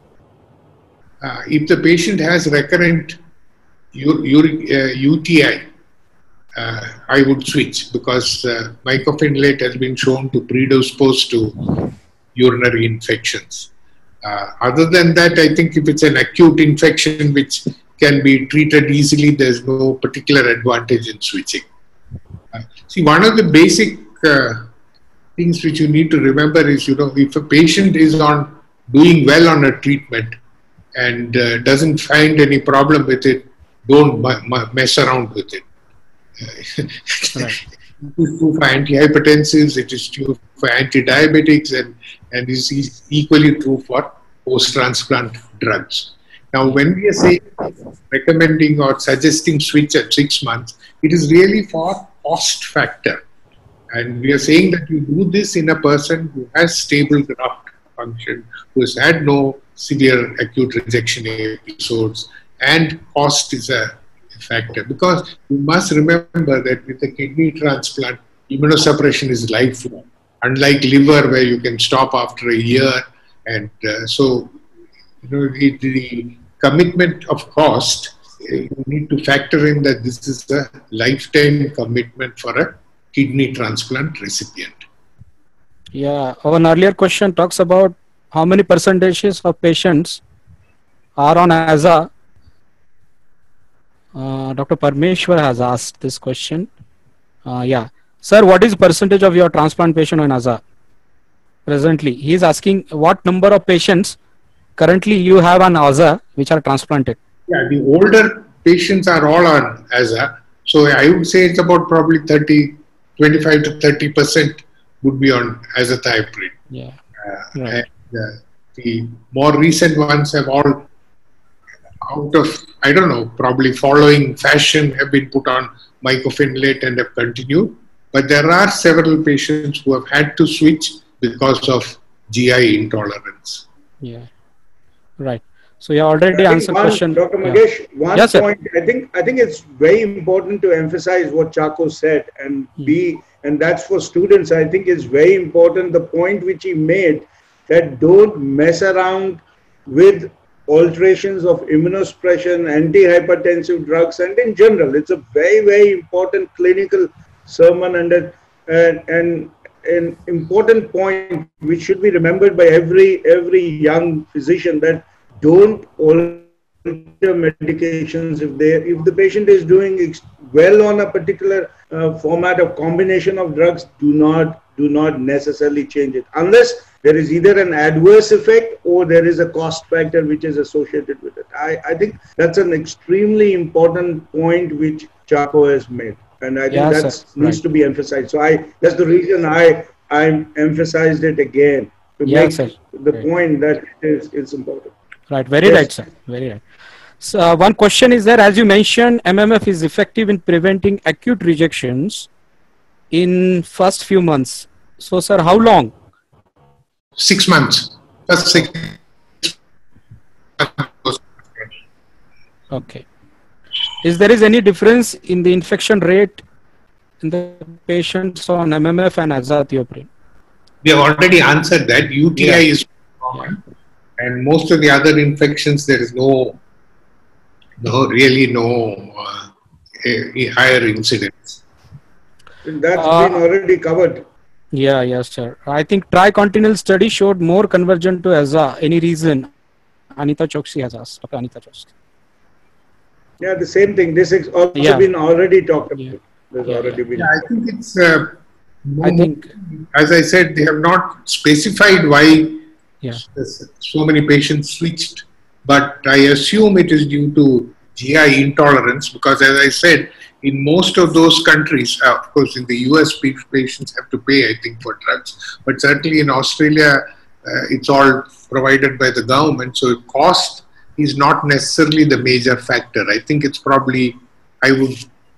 Uh, if the patient has recurrent uric, uh, U T I, uh, I would switch because uh, mycophenolate has been shown to predispose to urinary infections. Uh, other than that, I think if it's an acute infection which can be treated easily, there's no particular advantage in switching. Uh, see, one of the basic uh, things which you need to remember is, you know, if a patient is on doing well on a treatment and uh, doesn't find any problem with it, don't mess around with it. Right. It is true for antihypertensives, it is true for anti-diabetics, and, and is equally true for post-transplant drugs. Now, when we are saying recommending or suggesting switch at six months, it is really for cost factor. And we are saying that you do this in a person who has stable graft function, who has had no severe acute rejection episodes, and cost is a factor. Because you must remember that with a kidney transplant, immunosuppression is lifelong. Unlike liver, where you can stop after a year, and uh, so you know the, the commitment of cost, you need to factor in that this is a lifetime commitment for a kidney transplant recipient. Yeah, our earlier question talks about how many percentages of patients are on A Z A. Uh, Doctor Parmeshwar has asked this question. Uh, yeah, sir, what is percentage of your transplant patient on A Z A presently? He is asking what number of patients currently you have on A Z A which are transplanted. Yeah, the older patients are all on A Z A. So I would say it's about probably thirty, twenty-five to thirty percent would be on azathioprine. Yeah. Uh, right. And uh, the more recent ones have all, out of, I don't know, probably following fashion, have been put on mycophenolate and have continued. But there are several patients who have had to switch because of G I intolerance. Yeah. Right. So you already answered one, question. Doctor Mangesh, yeah. one yes, point, I think I think it's very important to emphasize what Chako said, and hmm. be and that's for students. I think it's very important the point which he made, that don't mess around with alterations of immunosuppression, antihypertensive drugs, and in general, it's a very, very important clinical sermon, and a, and, and an important point which should be remembered by every every young physician, that don't alter medications if they if the patient is doing well on a particular uh, format of combination of drugs. Do not do not necessarily change it unless there is either an adverse effect or there is a cost factor which is associated with it. I, I think that's an extremely important point which Chako has made, and I think yeah, that needs right. to be emphasized. So I that's the reason I I emphasized it again to yeah, make sir. the right. point that it is it's important. Right, very yes. right, sir. Very right. So uh, one question is there, as you mentioned, M M F is effective in preventing acute rejections in first few months. So, sir, how long? Six months. First six. Okay. Is there is any difference in the infection rate in the patients on M M F and azathioprine? We have already answered that. U T I yeah. is common. And most of the other infections, there is no, no really no uh, a, a higher incidence. That's uh, been already covered. Yeah, yes, sir. I think tricontinental study showed more conversion to A Z A. Any reason? Anita Choksi has asked. Okay, Anita Choksi. Yeah, the same thing. This has also yeah. been already talked about. Yeah. There's yeah, already yeah. been. Yeah, I think it's. Uh, I think, as I said, they have not specified why. Yeah. So many patients switched, but I assume it is due to G I intolerance, because as I said, in most of those countries, uh, of course in the U S patients have to pay, I think, for drugs, but certainly in Australia uh, it's all provided by the government, so cost is not necessarily the major factor. I think it's probably, I would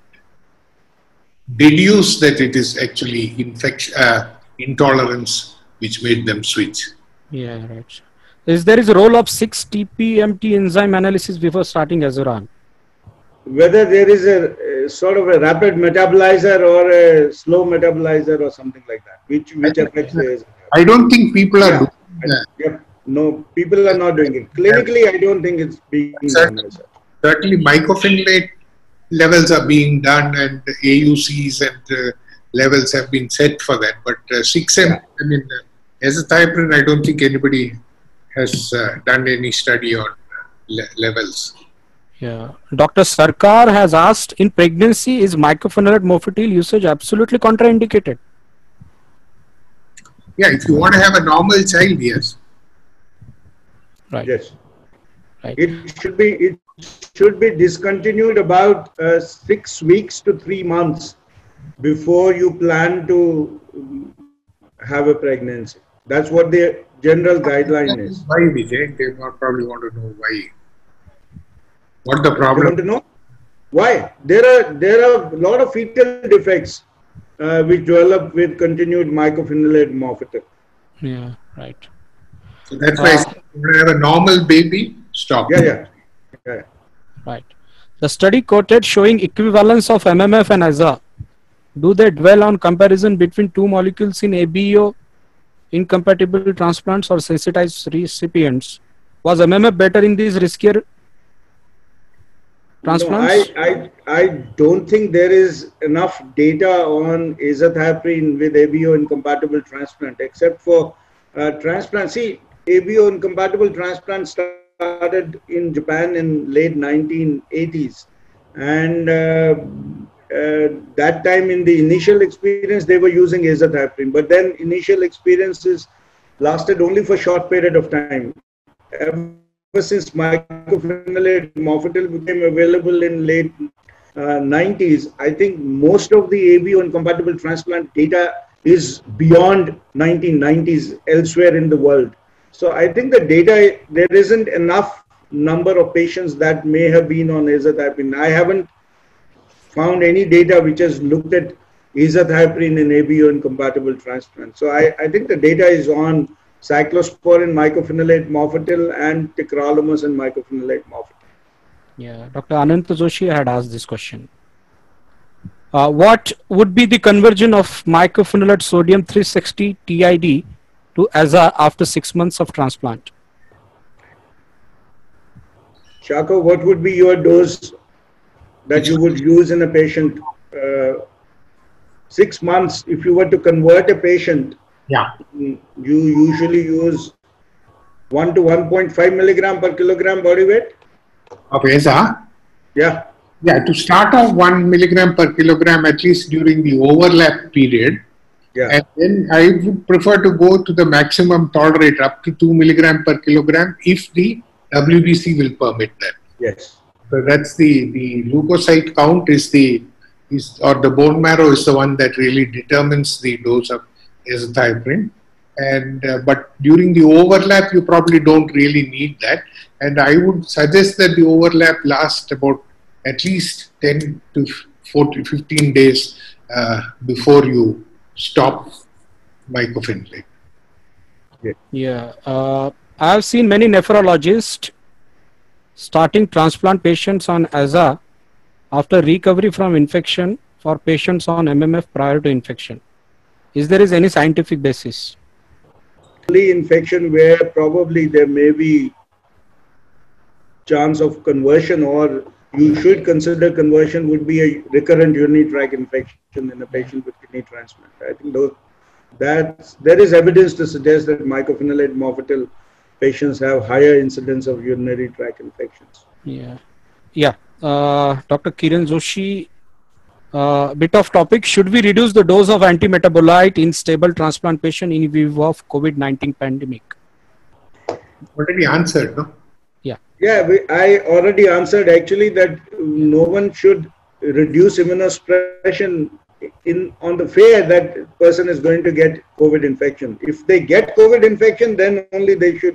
deduce that it is actually infection, uh, intolerance which made them switch. Yeah, right. Is there is a role of six T P M T enzyme analysis before starting Azuran? Whether there is a, a sort of a rapid metabolizer or a slow metabolizer or something like that, which which affects the. I don't think people are yeah. doing that. Yep. No, people are not doing it. Clinically, I don't think it's being done. Certainly, mycophenolate levels are being done and A U Cs and uh, levels have been set for that. But uh, six M, I mean, uh, azathioprine, I don't think anybody has uh, done any study on le levels. Yeah. Doctor Sarkar has asked, in pregnancy, is mycophenolate mofetil usage absolutely contraindicated? Yeah, if you want to have a normal child, yes. Right. Yes. Right. It should be it should be discontinued about uh, six weeks to three months before you plan to have a pregnancy. That's what the general guideline is. Why, Vijay? They probably want to know why. What the You problem? want to know why? There are there are a lot of fetal defects uh, which develop with continued mycophenolate mofetil. Yeah. Right. So that's why Uh, if you have a normal baby, stop. Yeah, yeah, yeah. Right. The study quoted showing equivalence of M M F and A Z A. Do they dwell on comparison between two molecules in A B O incompatible transplants or sensitized recipients? Was M M F better in these riskier transplants? No, I, I, I don't think there is enough data on azathioprine with A B O incompatible transplant, except for uh, transplant. See, A B O incompatible transplant started in Japan in late nineteen eighties. And uh, uh, that time in the initial experience, they were using azathioprine. But then initial experiences lasted only for a short period of time. Ever since mycophenolate mofetil became available in late uh, nineties, I think most of the A B O incompatible transplant data is beyond nineteen nineties elsewhere in the world. So I think the data, there isn't enough number of patients that may have been on azathioprine. I haven't found any data which has looked at azathioprine in A B O incompatible transplant. So I, I think the data is on cyclosporin, mycophenolate mofetil, and tacrolimus and mycophenolate mofetil. Yeah, Doctor Ananta Joshi had asked this question. Uh, what would be the conversion of mycophenolate sodium three sixty T I D to A Z A after six months of transplant? Shako, what would be your dose that you would use in a patient? Uh, six months, if you were to convert a patient, Yeah. you usually use one to one point five milligram per kilogram body weight. Of A Z A? Yeah. Yeah, to start off one milligram per kilogram at least during the overlap period. Yeah. And then I would prefer to go to the maximum tolerated up to two milligram per kilogram if the W B C will permit that. Yes. So that's the, the leukocyte count is the, is, or the bone marrow is the one that really determines the dose of azathioprine. And, uh, but during the overlap, you probably don't really need that. And I would suggest that the overlap lasts about at least ten to fourteen, fifteen days uh, before you stop mycophenolate. Yeah, uh, I have seen many nephrologists starting transplant patients on A Z A after recovery from infection for patients on M M F prior to infection. Is there is any scientific basis? Only infection where probably there may be chance of conversion, or you should consider conversion, would be a recurrent urinary tract infection in a patient with kidney transplant. I think those, that there is evidence to suggest that mycophenolate mofetil patients have higher incidence of urinary tract infections. Yeah, yeah. Uh, Doctor Kiran Joshi, uh, bit of topic. Should we reduce the dose of antimetabolite in stable transplant patient in view of COVID nineteen pandemic? Already answered, no? Yeah. Yeah, we, I already answered actually that no one should reduce immunosuppression in on the fear that person is going to get COVID infection. If they get COVID infection, then only they should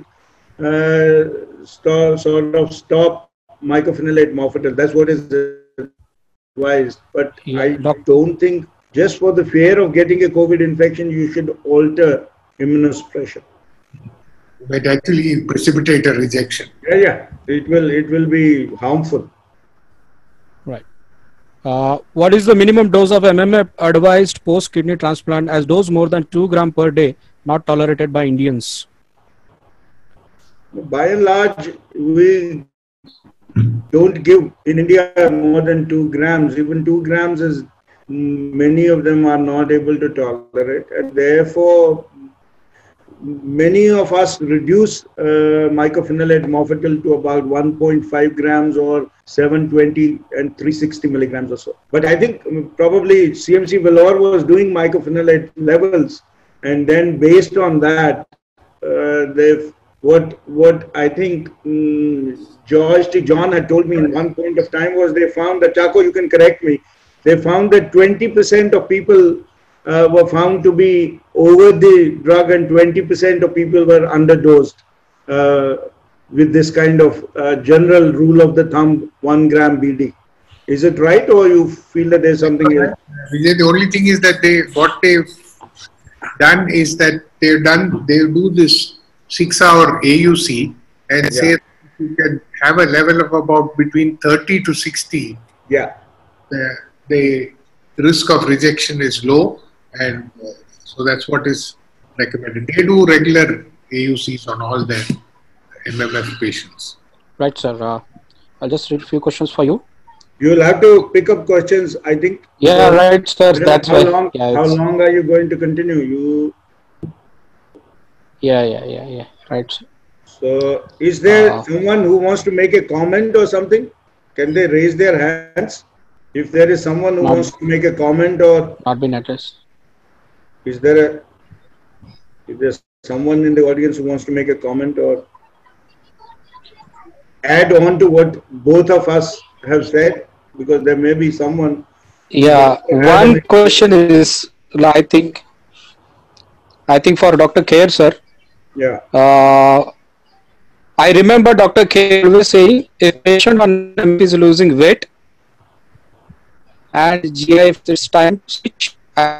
uh, stop, sort of stop mycophenolate mofetil. That's what is advised. But Yeah, I doc- don't think just for the fear of getting a COVID infection, you should alter immunosuppression. Might actually precipitate a rejection. Yeah, yeah, it will, it will be harmful. Right. Uh, what is the minimum dose of M M F advised post kidney transplant, as dose more than two gram per day not tolerated by Indians? By and large, we don't give in India more than two grams. Even two grams is, many of them are not able to tolerate, and therefore many of us reduce uh, mycophenolate mofetil to about one point five grams or seven twenty and three sixty milligrams or so. But I think probably C M C Vellore was doing mycophenolate levels, and then based on that, uh, they've what what I think um, George T. John had told me in one point of time was they found that, Chaco, you can correct me, they found that twenty percent of people Uh, were found to be over the drug and twenty percent of people were underdosed uh, with this kind of uh, general rule of the thumb, one gram B D. Is it right, or you feel that there's something else? Vijay, the only thing is that they, what they've done is that they've done, they do this six hour A U C and yeah. say you can have a level of about between thirty to sixty. Yeah. The, the risk of rejection is low. And uh, so that's what is recommended. They do regular A U Cs on all their M M F patients. Right, sir. Uh, I'll just read a few questions for you. You'll have to pick up questions, I think. Yeah, uh, right, sir. That's how why. Long, yeah, how long are you going to continue? You. Yeah, yeah, yeah, yeah. Right. Sir. So, is there uh, someone who wants to make a comment or something? Can they raise their hands? If there is someone who not, wants to make a comment or. Not been addressed. Is there a, if there's someone in the audience who wants to make a comment or add on to what both of us have said, because there may be someone. Yeah, one question is, I think, I think for Doctor Kher, sir. Yeah. Uh, I remember Doctor Kher was saying if patient on M P is losing weight and G I, if it's time to switch. Uh,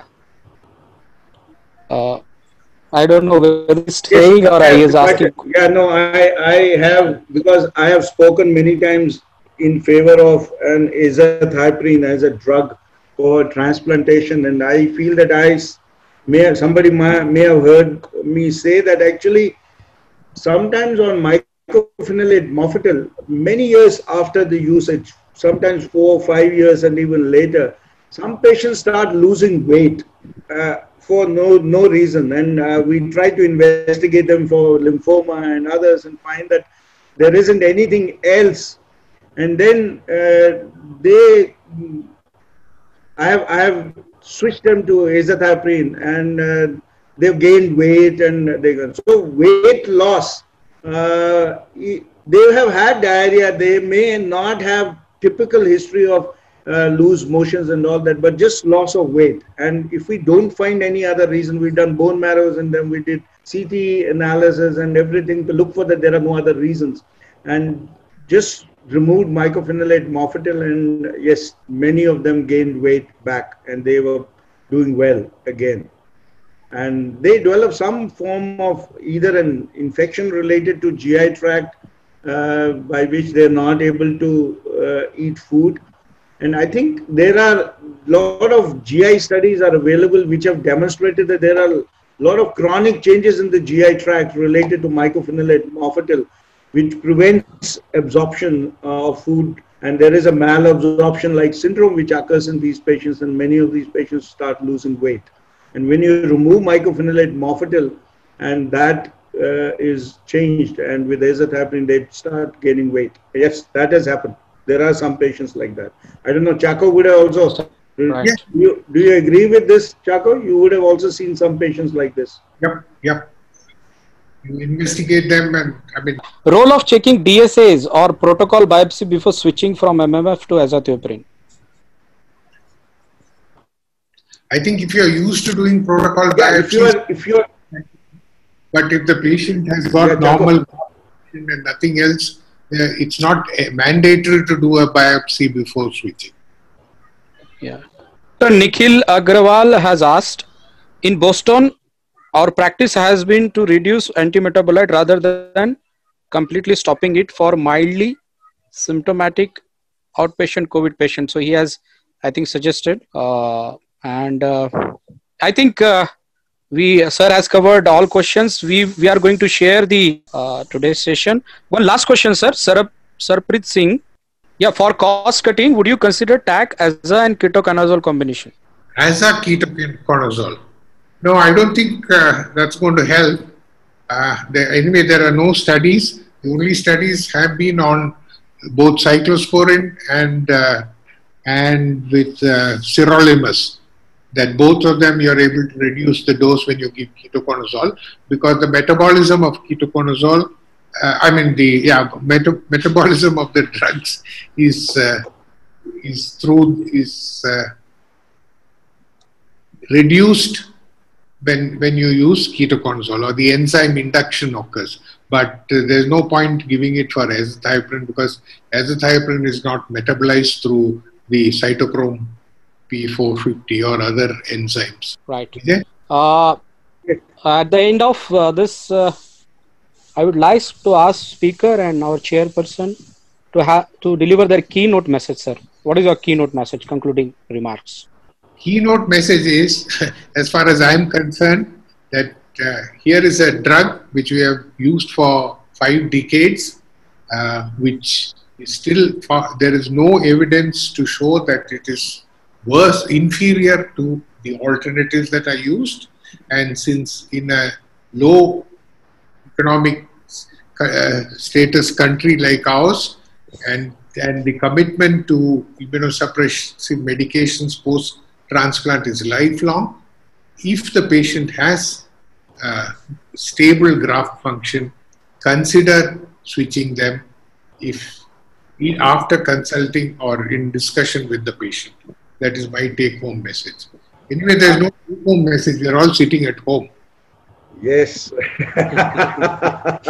Uh, I don't know whether he's staying yes, or I is asking. Yeah, no, I, I have, because I have spoken many times in favor of an azathioprine as a drug for transplantation, and I feel that I may have, somebody may, may have heard me say that actually sometimes on mycophenolate mofetil, many years after the usage, sometimes four or five years and even later, some patients start losing weight. Uh, for no no reason, and uh, we try to investigate them for lymphoma and others and find that there isn't anything else, and then uh, they I have I have switched them to azathioprine, and uh, they've gained weight, and they so weight loss, uh, they have had diarrhea, they may not have typical history of Uh, loose motions and all that, but just loss of weight. And if we don't find any other reason, we've done bone marrows and then we did C T analysis and everything to look for that there are no other reasons, and just removed mycophenolate mofetil, and yes, many of them gained weight back and they were doing well again. And they develop some form of either an infection related to G I tract uh, by which they're not able to uh, eat food. And I think there are a lot of G I studies are available which have demonstrated that there are a lot of chronic changes in the G I tract related to mycophenolate mofetil, which prevents absorption uh, of food. And there is a malabsorption-like syndrome which occurs in these patients, and many of these patients start losing weight. And when you remove mycophenolate mofetil, and that uh, is changed, and with azathioprine, they start gaining weight. Yes, that has happened. There are some patients like that. I don't know, Chaco would have also, right. yeah, do, you, do you agree with this, Chaco? You would have also seen some patients like this. Yep, yep. You investigate them, and I mean. Role of checking D S As or protocol biopsy before switching from M M F to azathioprine. I think if you're used to doing protocol yeah, biopsies, if you're, if you're, but if the patient has got yeah, normal and nothing else, Uh, it's not uh, mandatory to do a biopsy before switching. Yeah. So Nikhil Agrawal has asked, in Boston, our practice has been to reduce antimetabolite rather than completely stopping it for mildly symptomatic outpatient COVID patients. So he has, I think, suggested, uh, and uh, I think uh, we sir has covered all questions. We we are going to share the uh, today's session. One last question, sir. Sir, Sarpreet Singh. Yeah, for cost cutting, would you consider T A C, Aza and ketoconazole combination? Aza ketoconazole. No, I don't think uh, that's going to help. Uh, there, anyway, there are no studies. The only studies have been on both cyclosporin and uh, and with uh, sirolimus. That both of them you are able to reduce the dose when you give ketoconazole, because the metabolism of ketoconazole, uh, I mean the yeah meta metabolism of the drugs is uh, is through is uh, reduced when when you use ketoconazole, or the enzyme induction occurs. But uh, there's no point giving it for azathioprine, because azathioprine is not metabolized through the cytochrome P four fifty or other enzymes. Right. Yeah? Uh, at the end of uh, this, uh, I would like to ask speaker and our chairperson to have to deliver their keynote message, sir. What is your keynote message, concluding remarks? Keynote message is, as far as I am concerned, that uh, here is a drug which we have used for five decades, uh, which is still, there is no evidence to show that it is worse, inferior to the alternatives that are used. And since in a low economic uh, status country like ours, and, and the commitment to immunosuppressive medications post-transplant is lifelong, if the patient has uh, stable graft function, consider switching them if after consulting or in discussion with the patient. That is my take-home message. Anyway, there is no take-home message. We are all sitting at home. Yes. That's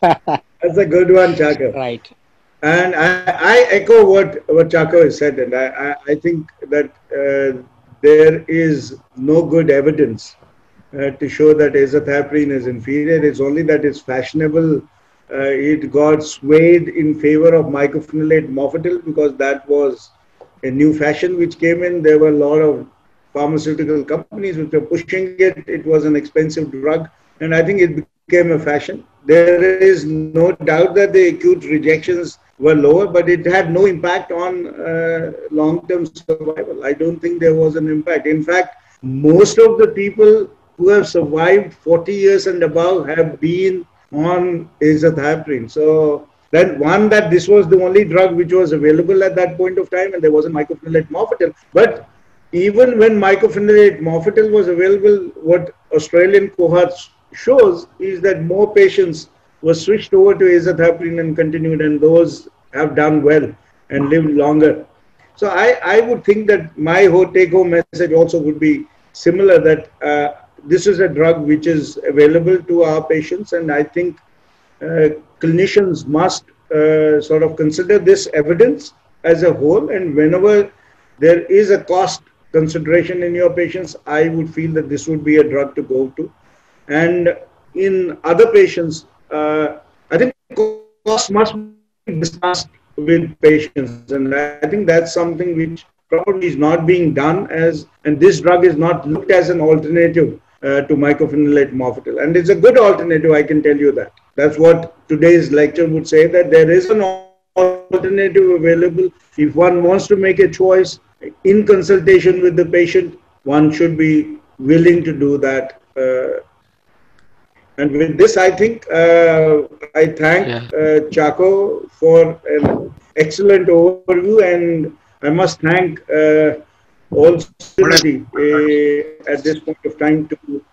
a good one, Chako. Right. And I, I echo what, what Chako has said. And I, I, I think that uh, there is no good evidence uh, to show that azathioprine is inferior. It's only that it's fashionable. Uh, it got swayed in favor of mycophenolate mofetil because that was a new fashion which came in. There were a lot of pharmaceutical companies which were pushing it. It was an expensive drug, and I think it became a fashion. There is no doubt that the acute rejections were lower, but it had no impact on uh, long-term survival. I don't think there was an impact. In fact, most of the people who have survived forty years and above have been on azathioprine. So then, one, that this was the only drug which was available at that point of time, and there wasn't mycophenolate mofetil. But even when mycophenolate mofetil was available, what Australian cohorts shows is that more patients were switched over to azathioprine and continued, and those have done well and lived longer. So I, I would think that my whole take-home message also would be similar, that uh, this is a drug which is available to our patients, and I think uh, clinicians must uh, sort of consider this evidence as a whole, and whenever there is a cost consideration in your patients, I would feel that this would be a drug to go to. And in other patients, uh, I think cost must be discussed with patients, and I think that's something which probably is not being done, as, and this drug is not looked as an alternative uh, to mycophenolate mofetil. And it's a good alternative, I can tell you that. That's what today's lecture would say, that there is an alternative available. If one wants to make a choice in consultation with the patient, one should be willing to do that. Uh, and with this, I think uh, I thank yeah. uh, Chako for an excellent overview, and I must thank uh, all society uh, at this point of time to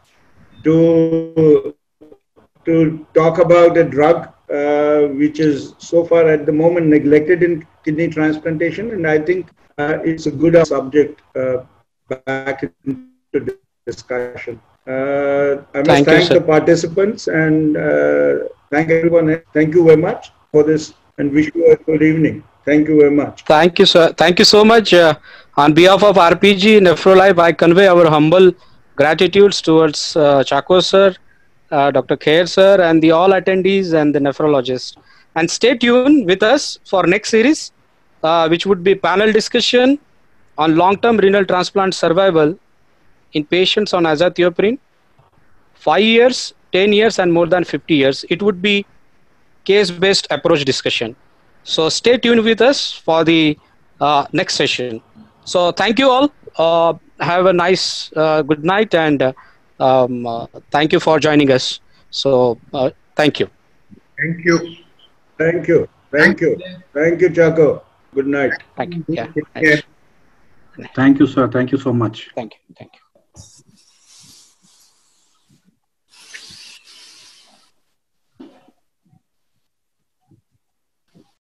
to to talk about a drug uh, which is so far at the moment neglected in kidney transplantation, and I think uh, it's a good subject uh, back into discussion. Uh, I must thank, thank the participants and uh, thank everyone. Thank you very much for this, and wish you a good evening. Thank you very much. Thank you, sir. Thank you so much. Uh, on behalf of R P G NephroLife, I convey our humble gratitudes towards uh, Chako sir, uh, Doctor Kher sir, and the all attendees and the nephrologists. And stay tuned with us for next series, uh, which would be panel discussion on long-term renal transplant survival in patients on azathioprine, five years, ten years, and more than fifty years. It would be case-based approach discussion. So stay tuned with us for the uh, next session. So thank you all. Uh, have a nice uh, good night, and uh, um, uh, thank you for joining us. So uh, thank you. Thank you. Thank you. Thank you. Thank you, Chaco. Good night. Thank you. Yeah. Yeah. Nice. Thank you, sir. Thank you so much. Thank you. Thank you.